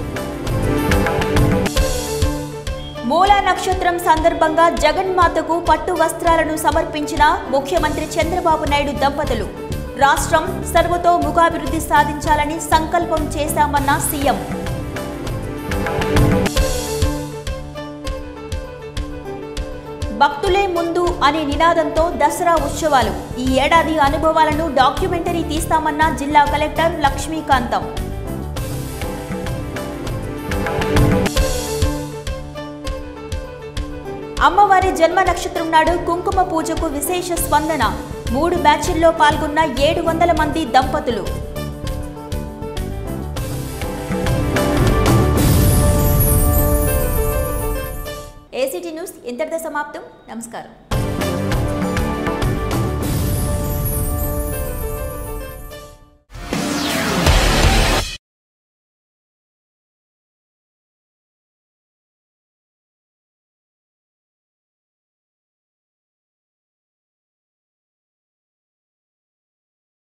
మూలా నక్షత్రం సందర్భంగా జగన్మాతకు పట్టు వస్త్రాలను సమర్పించిన ముఖ్యమంత్రి చంద్రబాబు నాయుడు దంపతులు. రాష్ట్రం సర్వతోముఖాభివృద్ధి సాధించాలని సంకల్పం చేశామన్న సీఎం. భక్తులే ముందు అనే నినాదంతో దసరా ఉత్సవాలు. ఈ ఏడాది అనుభవాలను డాక్యుమెంటరీ తీస్తామన్న జిల్లా కలెక్టర్ లక్ష్మీకాంతం. అమ్మవారి జన్మ నక్షత్రం నాడు కుంకుమ పూజకు విశేష స్పందన. 3 బ్యాచ్ల్లో పాల్గొన్న 700 మంది దంపతులు. ఏసీటీ న్యూస్ ఇంతటితో సమాప్తం. నమస్కారం.